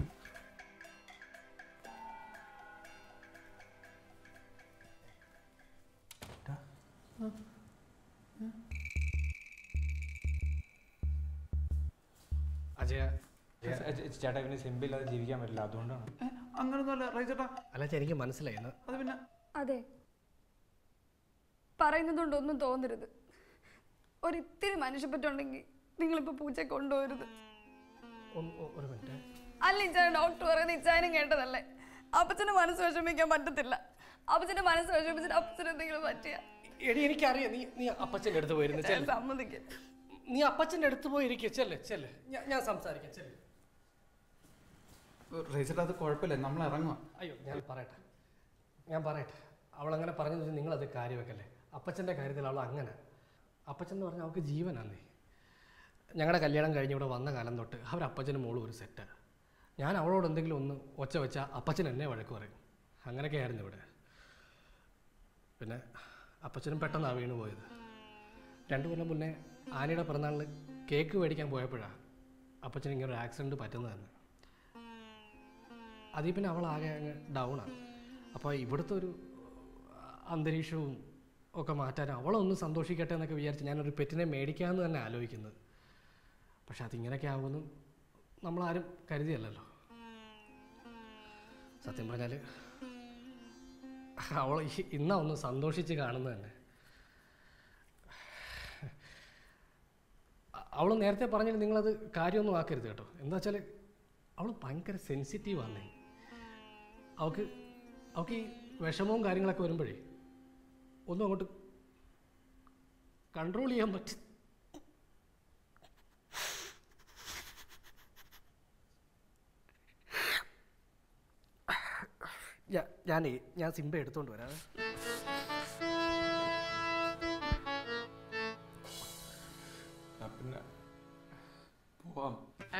അജയ ചേട്ടാ, ഇവന് സിമ്പില്ലാതെ ജീവിക്കാൻ പറ്റില്ല, അതുകൊണ്ടാണ്. അങ്ങനൊന്നുമല്ല റൈചേട്ടാ. അല്ല എനിക്ക് മനസ്സിലായി. അത് പിന്നെ അതെ, പറയുന്നതുകൊണ്ട് ഒന്നും തോന്നരുത്. ഒരിത്തിരി മനുഷ്യപ്പറ്റുണ്ടെങ്കിൽ നിങ്ങളിപ്പോ പൂച്ച കൊണ്ടുപോരുത്. ഒരു മിനിറ്റ്. അല്ല ഇച്ചാ, ഡോക്ടർ പറയുന്നത് ഇച്ചാനും കേട്ടതല്ലേ. അപ്പച്ചന്റെ മനസ്സ് വിഷമിക്കാൻ പറ്റത്തില്ല. അപ്പച്ചന്റെ മനസ്സ് വിഷമിച്ചിട്ട് അപ്പച്ചന് എന്തെങ്കിലും പറ്റിയ. എടി എനിക്കറിയാം, നീ നീ അപ്പച്ചൻ്റെ അടുത്ത് പോയിരുന്നു. സമ്മതിക്ക, നീ അപ്പച്ചൻ്റെ അടുത്ത് പോയിരിക്കുക. ചെല്ലേ ചെല്ലേ, ഞാൻ സംസാരിക്കാം. ചെല്ലേ റൈചേട്ടാ, അത് കുഴപ്പമില്ല, നമ്മൾ ഇറങ്ങുക. അയ്യോ ഞാൻ പറയട്ടെ, ഞാൻ പറയട്ടെ. അവളങ്ങനെ പറഞ്ഞത് നിങ്ങളത് കാര്യമൊക്കെയല്ലേ. അപ്പച്ചൻ്റെ കാര്യത്തിൽ അവൾ അങ്ങനെ. അപ്പച്ചൻ എന്ന് പറഞ്ഞാൽ അവൾക്ക് ജീവനാന്നേ. ഞങ്ങളുടെ കല്യാണം കഴിഞ്ഞ് ഇവിടെ വന്ന കാലം തൊട്ട് അവർ അപ്പച്ചനും മോളും ഒരു സെറ്റ്. ഞാൻ അവളോട് എന്തെങ്കിലും ഒന്ന് ഒച്ച വെച്ചാൽ അപ്പച്ചൻ എന്നെ വഴക്ക് പറയും. അങ്ങനെയൊക്കെ ആയിരുന്നു ഇവിടെ. പിന്നെ അപ്പച്ചനും പെട്ടെന്നാണ് വീണ് പോയത്. രണ്ടു കൊല്ലം മുന്നേ ആനയുടെ പിറന്നാളിൽ കേക്ക് മേടിക്കാൻ പോയപ്പോഴാണ് അപ്പച്ചൻ ഇങ്ങനെ ഒരു ആക്സിഡൻറ്റ് പറ്റുന്നത് തന്നെ. അതിൽ പിന്നെ അവളാകെ അങ്ങ് ഡൗണാണ്. അപ്പോൾ ഇവിടുത്തെ ഒരു അന്തരീക്ഷവും ഒക്കെ മാറ്റാൻ അവളൊന്ന് സന്തോഷിക്കട്ടെ എന്നൊക്കെ വിചാരിച്ച് ഞാനൊരു പെറ്റിനെ മേടിക്കാമെന്ന് തന്നെ ആലോചിക്കുന്നത്. പക്ഷെ അതിങ്ങനെയൊക്കെ ആവുമെന്ന് നമ്മളാരും കരുതിയല്ലല്ലോ. സത്യം പറഞ്ഞാൽ അവൾ ഇന്നാ ഒന്ന് സന്തോഷിച്ച് കാണുന്നത് തന്നെ. അവൾ നേരത്തെ പറഞ്ഞിട്ട് നിങ്ങളത് കാര്യമൊന്നും ആക്കരുത് കേട്ടോ. എന്താ വെച്ചാൽ അവൾ ഭയങ്കര സെൻസിറ്റീവാന്നേ. അവൾക്ക് അവൾക്ക് ഈ വിഷമവും കാര്യങ്ങളൊക്കെ വരുമ്പോഴേ ഒന്നും അങ്ങോട്ട് കൺട്രോൾ ചെയ്യാൻ പറ്റും. ഞാനേ ഞാൻ സിംബ എടുത്തോണ്ട് വരാം. പിന്നെ പോവാം.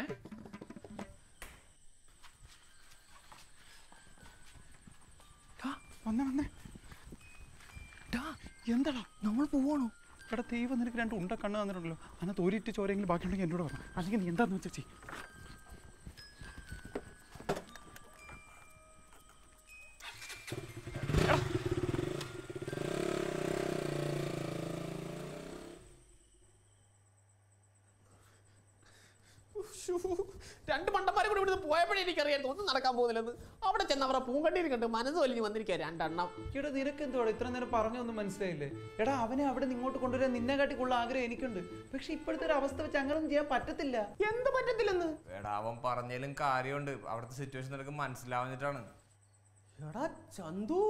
വന്നേ വന്നേ. എന്താടാ നമ്മൾ പോവാണോ? എടാ ദൈവം, നിനക്ക് രണ്ട് ഉണ്ട കണ്ണ് തന്നിട്ടുണ്ടല്ലോ. അതിനകത്ത് ഒരിറ്റ് ചോരെങ്കിലും ബാക്കിയുണ്ടെങ്കിൽ എന്നോട് പറഞ്ഞു. അല്ലെങ്കിൽ നീ എന്താന്ന് വെച്ചാ ചെയ്യും. രണ്ട് മണ്ടന്മാരെ കൂടെ ഇവിടുന്ന് പോയപ്പോഴേ എനിക്കറിയാം ഒന്നും നടക്കാൻ പോകുന്നില്ലെന്ന്. അവിടെ അവിടെ ചെന്ന് അവരുടെ പൂങ്കട്ടിയിൽ കണ്ട് മനസ്സ് വലിഞ്ഞ് വന്നിരിക്കുക രണ്ടെണ്ണം. എടാ നിനക്ക് എന്തോടാ ഇത്ര നേരം പറഞ്ഞൊന്നും മനസ്സിലായില്ലേ? എടാ അവനെ അവിടെ ഇങ്ങോട്ട് കൊണ്ടുവരാൻ നിന്നെ കാട്ടിക്കുള്ള ആഗ്രഹം എനിക്കുണ്ട്. പക്ഷെ ഇപ്പോഴത്തെ ഒരു അവസ്ഥ വെച്ച് അങ്ങനൊന്നും ചെയ്യാൻ പറ്റത്തില്ല. എന്ത് പറ്റത്തില്ലെന്ന്? എടാ അവൻ പറഞ്ഞാലും കാര്യമുണ്ട്. അവിടുത്തെ സിറ്റുവേഷൻ നിനക്ക് മനസ്സിലാവുന്നിട്ടാണ്. എടാ ചന്തു,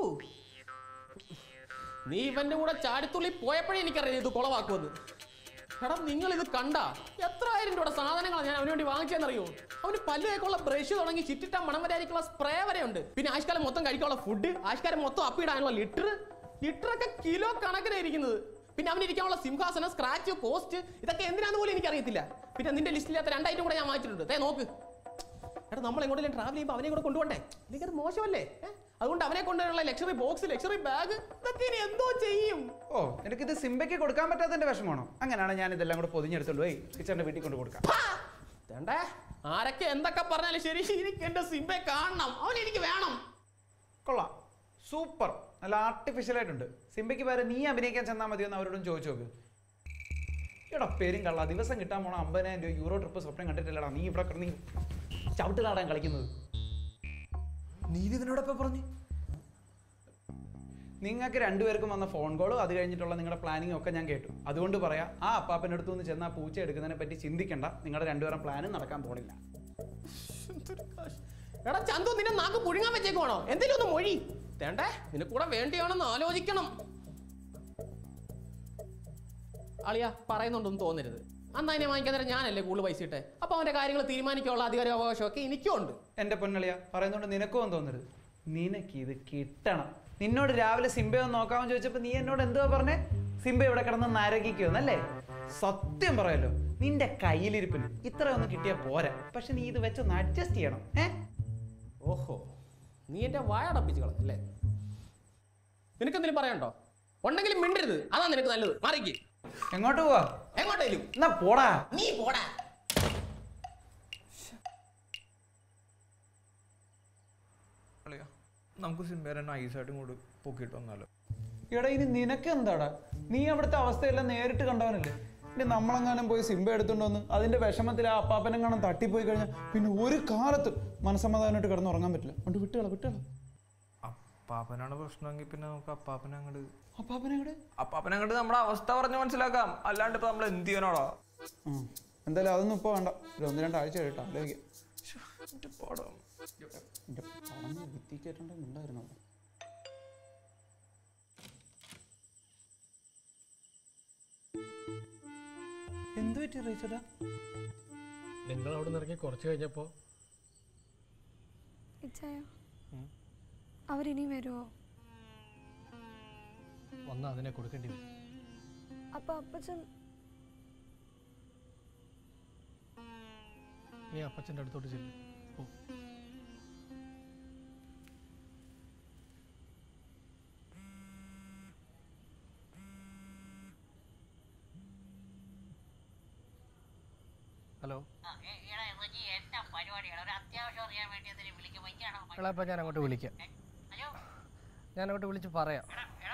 നീ ഇവന്റെ കൂടെ ചാടിത്തുള്ളി പോയപ്പോഴേ എനിക്കറിയാം ഇത് കുളവാക്കുമെന്ന്. എടാ നിങ്ങൾ ഇത് കണ്ട എത്ര ആയിരം രൂപയുടെ സാധനങ്ങളാണ് ഞാൻ അവന് വേണ്ടി വാങ്ങിച്ചതെന്നറിയോ? അവന് പല്ലേക്കുള്ള ബ്രഷ് തുടങ്ങി ചുറ്റിട്ട മണം വരാതിരിക്കുള്ള സ്പ്രേ വരെ ഉണ്ട്. പിന്നെ ആഴ്ചക്കാലം മൊത്തം കഴിക്കാനുള്ള ഫുഡ്, ആഴ്ചക്കാലം മൊത്തം അപ്പിടാനുള്ള ലിറ്റർ ലിറ്ററൊക്കെ കിലോ കണക്കിനാണ് ഇരിക്കുന്നത്. പിന്നെ അവനിരിക്കാനുള്ള സിംഹാസനം, സ്ക്രാച്ച്, പോസ്റ്റ്, ഇതൊക്കെ എന്തിനാന്ന് പോലും എനിക്കറിയത്തില്ല. പിന്നെ നിന്റെ ലിസ്റ്റില്ലാത്ത രണ്ടായിരം കൂടെ ഞാൻ വാങ്ങിച്ചിട്ടുണ്ട്. തേ നോക്ക്. എടാ നമ്മൾ എങ്ങോട്ടെങ്കിലും ട്രാവൽ ചെയ്യുമ്പോൾ അവനെ കൂടെ കൊണ്ടുപോണ്ടേ? എനിക്കത് മോശമല്ലേ? അതുകൊണ്ട് അവനെ കൊണ്ടുവരാനുള്ള ലക്ഷറി ബോക്സ്, ലക്ഷറി ബാഗ്, ഇതൊക്കെ ഇനി എന്തോ ചെയ്യും? ഓ എനിക്കിത് സിംബയ്ക്ക് കൊടുക്കാൻ പറ്റാത്തതിന്റെ വിഷമാണോ? അങ്ങനെയാണ് ഞാൻ ഇതെല്ലാം കൂടെ പൊതിഞ്ഞെടുത്തോളൂ പോയി ടീച്ചറിന്റെ വീട്ടിൽ കൊണ്ട് കൊടുക്കാം. വേണ്ടേ? ആരൊക്കെ എന്തൊക്കെ പറഞ്ഞാലും ശരി, എനിക്ക് എന്റെ സിംബയെ കാണണം. അവൻ എനിക്ക് വേണം. കൊള്ളാം, സൂപ്പർ, നല്ല ആർട്ടിഫിഷ്യൽ ആയിട്ടുണ്ട്. സിംബയ്ക്ക് വേറെ നീ അഭിനയിക്കാൻ ചെന്നാൽ മതിയെന്ന് അവരോടും ചോദിച്ചു നോക്ക്. എടാ പേരും കള്ള ദിവസം കിട്ടാൻ പോണ അമ്പതിനായിരം രൂപ യൂറോ ട്രിപ്പ് സ്വപ്നം കണ്ടിട്ടില്ലടാ. നീ ഇവിടെ കിടന്ന് ചവിട്ട് നാടാൻ കളിക്കുന്നത്. നീ ഇതിനോടൊപ്പം പറഞ്ഞു നിങ്ങൾക്ക് രണ്ടുപേർക്കും വന്ന ഫോൺ കോളും അത് കഴിഞ്ഞിട്ടുള്ള നിങ്ങളുടെ പ്ലാനിങ്ങും ഒക്കെ ഞാൻ കേട്ടു. അതുകൊണ്ട് പറയാം, ആ അപ്പാപ്പൻ്റെ അടുത്ത് നിന്ന് ചെന്ന് ആ പൂച്ച എടുക്കുന്നതിനെ പറ്റി ചിന്തിക്കണ്ട. നിങ്ങളുടെ രണ്ടുപേരും പ്ലാനും നടക്കാൻ പോണില്ല. എടാ ചന്തു, നിന്നെ നാക്ക് പുഴുങ്ങാൻ വെച്ചേക്കുവാണോ? എന്തെങ്കിലും ഒന്ന് മൊഴി തേണ്ടേ. നിനക്ക് കൂടെ വേണ്ടിയാണെന്ന് ആലോചിക്കണം. അളിയ പറയുന്നുണ്ടൊന്നും തോന്നരുത്. അന്ന് അതിനെ വാങ്ങിക്കാൻ നേരം ഞാനല്ലേ കൂടുതൽ പൈസ ഇട്ടെ. അപ്പൊ അവന്റെ കാര്യങ്ങൾ തീരുമാനിക്കാനുള്ള അധികാര അവകാശമൊക്കെ എനിക്കും ഉണ്ട്. എന്റെ പൊന്നളിയ പറയുന്നുണ്ട് നിനക്കും തോന്നരുത്. നിനക്ക് ഇത് കിട്ടണം. നിന്നോട് രാവിലെ സിംബയെ ഒന്ന് നോക്കാമെന്ന് ചോദിച്ചപ്പോ നീ എന്നോട് എന്തുവാ പറഞ്ഞേ? സിംബ ഇവിടെ കിടന്ന് നരകിക്കുമെന്നല്ലേ? സത്യം പറയല്ലോ, നിന്റെ കയ്യിലിരിപ്പിന് ഇത്രയൊന്നും കിട്ടിയാൽ പോരാ. പക്ഷെ നീ ഇത് വെച്ചൊന്ന് അഡ്ജസ്റ്റ് ചെയ്യണം. ഏ ഓഹോ, നീ എന്റെ വായടപ്പിച്ച് കളഞ്ഞല്ലേ? നിനക്കെന്തെങ്കിലും പറയണ്ടോ? ഉണ്ടെങ്കിലും മിണ്ടരുത്, അതാ നിനക്ക് നല്ലത്. മാറിക്ക്. എങ്ങോട്ട് പോവാ? എങ്ങോട്ടേലും. എന്നാ പോടാ. നീ പോടാ. നമുക്ക് സിംബേരെ നൈസായിട്ട് ഇങ്ങോട്ട് പൊക്കിയിട്ട് വന്നാലോ? എടാ ഇനി നിനക്ക് എന്താടാ? നീ അവിടുത്തെ അവസ്ഥയെല്ലാം നേരിട്ട് കണ്ടവനല്ലേ? ഇനി നമ്മളെങ്ങാനും പോയി സിംബ എടുത്തുകൊണ്ട് വന്ന് അതിന്റെ വിഷമത്തിൽ ആ അപ്പാപ്പനെങ്ങാനും തട്ടിപ്പോയി കഴിഞ്ഞാൽ പിന്നെ ഒരു കാലത്തും മനസ്സമാധാനമായിട്ട് കിടന്നുറങ്ങാൻ പറ്റില്ല. അതുകൊണ്ട് വിട്ടുകള വിട്ടുകള. അപ്പാപ്പനാണ് പ്രശ്നമെങ്കിൽ പിന്നെ നമുക്ക് അപ്പാപ്പനെ അങ്ങോട്ട് അപ്പാപ്പനെ അങ്ങോട്ട് അപ്പാപ്പനെ അങ്ങോട്ട് നമ്മുടെ അവസ്ഥ പറഞ്ഞ് മനസ്സിലാക്കാം. അല്ലാണ്ട് ഇപ്പൊ നമ്മൾ എന്ത് ചെയ്യാനോടാ? എന്തായാലും അതൊന്നും ഇപ്പൊ വേണ്ട. ഒരു ഒന്ന് രണ്ടാഴ്ച കേട്ടോ ആലോചിക്കാം. ഉണ്ടായിരുന്നു എന്ത് പറ്റി റീച്ചടാ? നിങ്ങൾ അവിടെ നിന്ന് ഇറങ്ങി കുറച്ച് കഴിഞ്ഞപ്പോ അവരിനി വരുമോ? വന്ന് അതിനെ കൊടുക്കേണ്ടി വരും. അപ്പൊ അപ്പച്ചൻ നീ അപ്പച്ചൻ്റെ അടുത്തോട്ട് ചെല്ലും. ഹലോ എളാപ്പ, ഞാൻ അങ്ങോട്ട് വിളിക്കാം. ഞാൻ അങ്ങോട്ട് വിളിച്ച് പറയാം.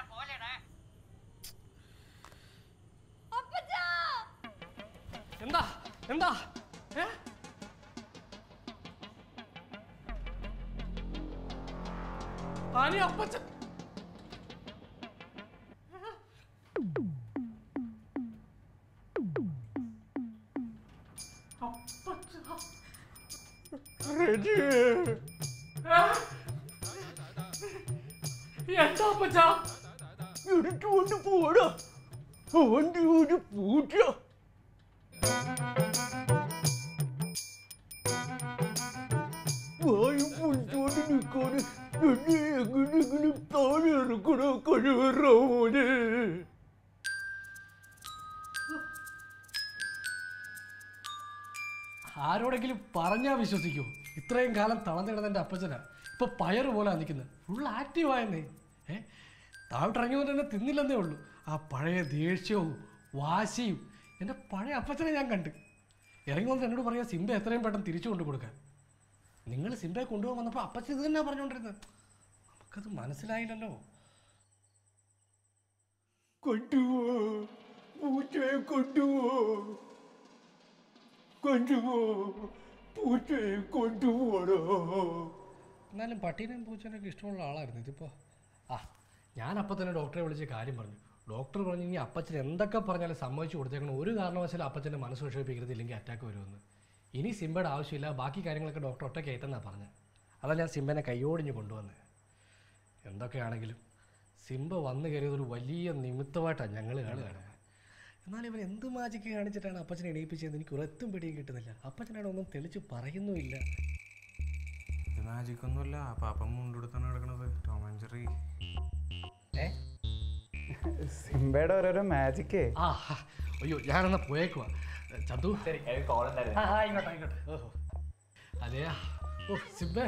എന്താ എന്താ ആനി അപ്പച്ചൻ എന്താ അപ്പച്ച എടുത്തുകൊണ്ട് പോടാ അവന്റെ ഒരു പൂച്ച. വായു പൊളിച്ചോണ്ട് നിൽക്കാന് എന്നെ എങ്ങനെയെങ്കിലും താഴെ ഇറക്കണ കഴിവറോനെ. ആരോടെങ്കിലും പറഞ്ഞാ വിശ്വസിക്കൂ? ഇത്രയും കാലം തളർന്നിടുന്ന എൻ്റെ അപ്പച്ചനാ ഇപ്പൊ പയറ് പോലെ നിൽക്കുന്നത്. ഫുൾ ആക്റ്റീവായെന്നേ. ഏഹ് താഴോട്ടിറങ്ങിയവൻ തന്നെ തിന്നില്ലെന്നേ ഉള്ളൂ. ആ പഴയ ദേഷ്യവും വാശിയും എൻ്റെ പഴയ അപ്പച്ചനെ ഞാൻ കണ്ട്. ഇറങ്ങി വന്നിട്ട് എന്നോട് പറയാം സിംബ എത്രയും പെട്ടെന്ന് തിരിച്ചു കൊണ്ടു കൊടുക്കാൻ. നിങ്ങൾ സിംബയെ കൊണ്ടുപോകാൻ വന്നപ്പോൾ അപ്പച്ചൻ ഇത് തന്നെയാണ് പറഞ്ഞുകൊണ്ടിരുന്നത്. നമുക്കത് മനസ്സിലായില്ലല്ലോ. കൊണ്ടുപോ പൂച്ചയെ കൊണ്ടുപോ കൊണ്ടുപോ പൂച്ചയെ കൊണ്ടുപോടോ. എന്നാലും പട്ടീനെയും പൂച്ചേനൊക്കെ ഇഷ്ടമുള്ള ആളായിരുന്നു. ഇതിപ്പോൾ ആ ഞാനപ്പോൾ തന്നെ ഡോക്ടറെ വിളിച്ച് കാര്യം പറഞ്ഞു. ഡോക്ടർ പറഞ്ഞു ഇനി അപ്പച്ചൻ എന്തൊക്കെ പറഞ്ഞാലും സമ്മതിച്ചു കൊടുത്തേക്കണം, ഒരു കാരണവശാലും അപ്പച്ചൻ്റെ മനസ്സ് വിഷമിപ്പിക്കരുത്, ഇല്ലെങ്കിൽ അറ്റാക്ക് വരുമെന്ന്. ഇനി സിംബയുടെ ആവശ്യമില്ല, ബാക്കി കാര്യങ്ങളൊക്കെ ഡോക്ടർ ഒറ്റയ്ക്ക് ഏറ്റെന്നാണ് പറഞ്ഞത്. അതാണ് ഞാൻ സിംബനെ കൈയോടിഞ്ഞ് കൊണ്ടുവന്നത്. എന്തൊക്കെയാണെങ്കിലും സിംബ വന്നു കയറിയതൊരു വലിയ നിമിത്തമായിട്ടാണ് ഞങ്ങൾ കാണുകയാണ്. എന്നാലും ഇവൻ എന്ത് മാജിക്ക് കാണിച്ചിട്ടാണ് അപ്പച്ചനെ എണീപ്പിച്ചത് എനിക്ക് ഒരെത്തും പിടിയും കിട്ടുന്നില്ല. അപ്പച്ചനോട് ഒന്നും തെളിച്ച് പറയുന്നുമില്ല. മാജിക് ഒന്നുമല്ല, പാപ്പം മുണ്ടെടുത്താണ് കിടക്കണത്. Tom and Jerry. സിംബയുടെ ഓരോരോ മാജിക്കേ. ആ അയ്യോ ഞാനെന്നാ പോയേക്കുവാ. ചന്തു ആയിക്കോട്ടെ ആയിക്കോട്ടെ. ഓഹോ അതെയാ. ഓ സിംബേ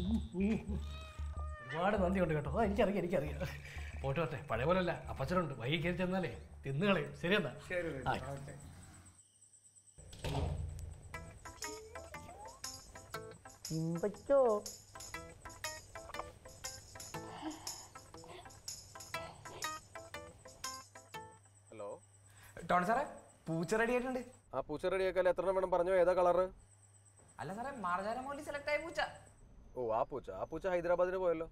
ഒരുപാട് നന്ദി ഉണ്ട് കേട്ടോ. ആ എനിക്കറിയാം എനിക്കറിയാം. പോയിട്ട് വരട്ടെ. പഴയ പോലെ അല്ല, അപ്പച്ചനുണ്ട്, വൈകി കയറി ചെന്നാലേ തിന്നു കളയും. ശരി എന്നാ. ഹലോ ടോൺ സാറേ, പൂച്ച റെഡി ആയിട്ടുണ്ട്. ആ പൂച്ച റെഡിയാക്കാൽ എത്ര വേണം പറഞ്ഞോ? ഏതാ കളറ്? അല്ല സാറേ, മാർജാരമോലി സെലക്ട് ആയ പൂച്ച. ഓ ആ പൂച്ച. ആ പൂച്ച ഹൈദരാബാദിന് പോയല്ലോ.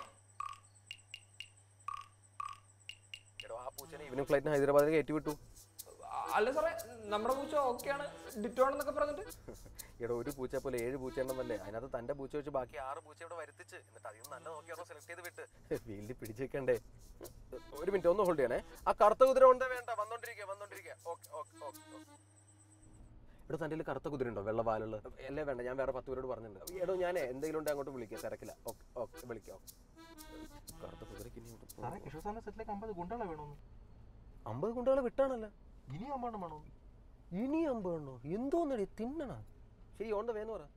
എടോ ആ പൂച്ചനെ ഈവനിങ് ഫ്ലൈറ്റിന് ഹൈദരാബാദിന് കയറ്റി വിട്ടു. അല്ല സാറേ, നമ്മുടെ പൂച്ച ഓക്കെയാണ്, ഡിറ്റോ ആണെന്നൊക്കെ പറഞ്ഞിട്ട്. എടോ ഒരു പൂച്ച പോലെ ഏഴ് പൂച്ച ഉണ്ടെന്നല്ലേ, അതിനകത്ത് തന്റെ പൂച്ച വെച്ച് ബാക്കി ആറ് പൂച്ച ഇവിടെ വരുത്തിച്ച്, എന്നിട്ട് അതിൽ നിന്ന് നല്ല നോക്കിയാണോ സെലക്ട് ചെയ്ത് വിട്ട് വീട്ടിൽ പിടിച്ചേക്കണ്ടേ. ഒരു മിനിറ്റ് ഒന്ന് ഹോൾഡ് ചെയ്യണേ. ആ കറുത്ത കുതിര ഉണ്ടേ? വേണ്ട, വന്നോണ്ടിരിക്കുക വന്നോണ്ടിരിക്കുക. Okay okay okay. എടോ തൻ്റെ കറുത്ത കുതിര ഉണ്ടോ വെള്ള വാലുള്ള? അല്ലേ വേണ്ട, ഞാൻ വേറെ പത്ത് പേരോട് പറഞ്ഞിട്ടുണ്ട്. എടോ ഞാൻ എന്തെങ്കിലും ഉണ്ടെങ്കിൽ അങ്ങോട്ട് വിളിക്കാം, തിരക്കില്ല. ഓക്കെ ഓക്കെ വിളിക്കാം. കറുത്ത കുതിരക്ക് ഇനി അമ്പത് ഗുണ്ടകളെ വേണോ? അമ്പത് ഗുണ്ടകളെ വിട്ടാണല്ലോ. ഇനി അമ്പെണ്ണം വേണോ? ഇനി അമ്പെണ്ണോ? എന്തോന്നടി തിന്നണ? ശരി ഓണ്ട വേന്ന് പറ.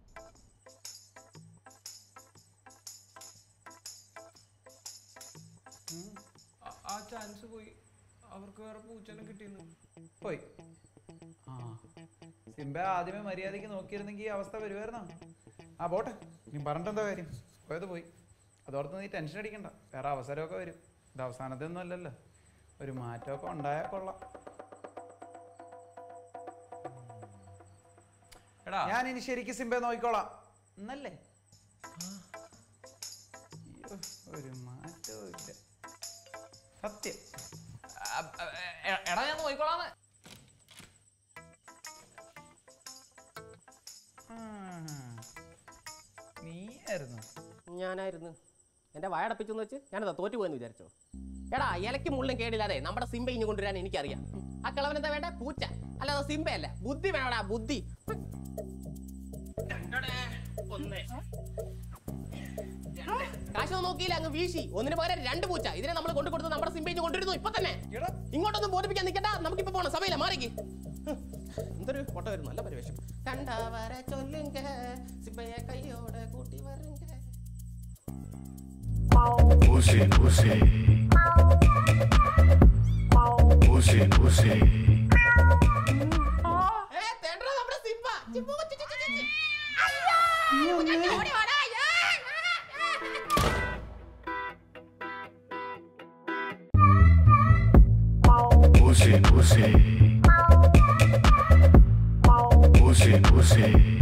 ആ ചാൻസ് പോയി, അവർക്ക് വേറെ പൂച്ചനെ കിട്ടിയെന്ന് പോയി. ആ സിംബ ആദ്യമേ മര്യാദയ്ക്ക് നോക്കിയിരുന്നെങ്കിൽ ഈ അവസ്ഥ വരുമായിരുന്നോ? ആ പോട്ടെ, നീ പറഞ്ഞിട്ടെന്താ കാര്യം? പോയത് പോയി, അതോർത്ത് നീ ടെൻഷൻ അടിക്കണ്ട. വേറെ അവസരമൊക്കെ വരും. ഇത് അവസാനത്തൊന്നും അല്ലല്ലോ, ഒരു മാറ്റമൊക്കെ ഉണ്ടായാൽ കൊള്ളാം. ഞാൻ ഇനി ശരിക്കും സിംബയെ നോക്കിക്കോളാം എന്നല്ലേ? ഒരു മാറ്റവും ഇല്ല, സത്യം. എടാ ഞാൻ നോക്കിക്കോളാന്ന്. നീയായിരുന്നു? ഞാനായിരുന്നു. എന്റെ വായടപ്പിച്ചെന്ന് വെച്ച് ഞാനതാ തോറ്റു പോയെന്ന് വിചാരിച്ചോ? എടാ ഇലക്ക് മുള്ളും കേടില്ലാതെ നമ്മുടെ സിംബ ഇഞ്ഞു കൊണ്ടുവരാൻ എനിക്കറിയാം. ആ കളവൻ എന്താ വേണ്ട? പൂച്ച. അല്ലാതെ സിംബയല്ല, ബുദ്ധി വേണടാ, ബുദ്ധി. കാശൊന്നും നോക്കിയില്ല, അങ്ങ് വീശി. ഒന്നിന് പകരം രണ്ട് പൂച്ച. ഇതിനെ നമ്മൾ കൊണ്ടു കൊടുത്ത് നമ്മുടെ സിംബ ഇഞ്ഞു കൊണ്ടുവരുന്നു ഇപ്പൊ തന്നെ. ഇങ്ങോട്ടൊന്നും ബോധിപ്പിക്കാൻ നിൽക്കണ്ട, നമുക്കിപ്പോ പോണം. സഭയില്ല, മാറിക്ക്. എന്തൊരു ഫോട്ടോ വരുന്നു, നല്ല പരിവേഷം. കണ്ടവരെ ചൊല്ലുങ്ക സിംബയെ കയ്യോടെ കൂട്ടി വരുങ്ക. Pussy, pussy. Pussy, pussy. ഏ തേണ്ടറ നമ്മുടെ സിംബ. ചിപ്പു ചി ചി ചി. അയ്യോ! ഞാൻ ഓടി വാടാ. Pussy, pussy. Pussy, pussy.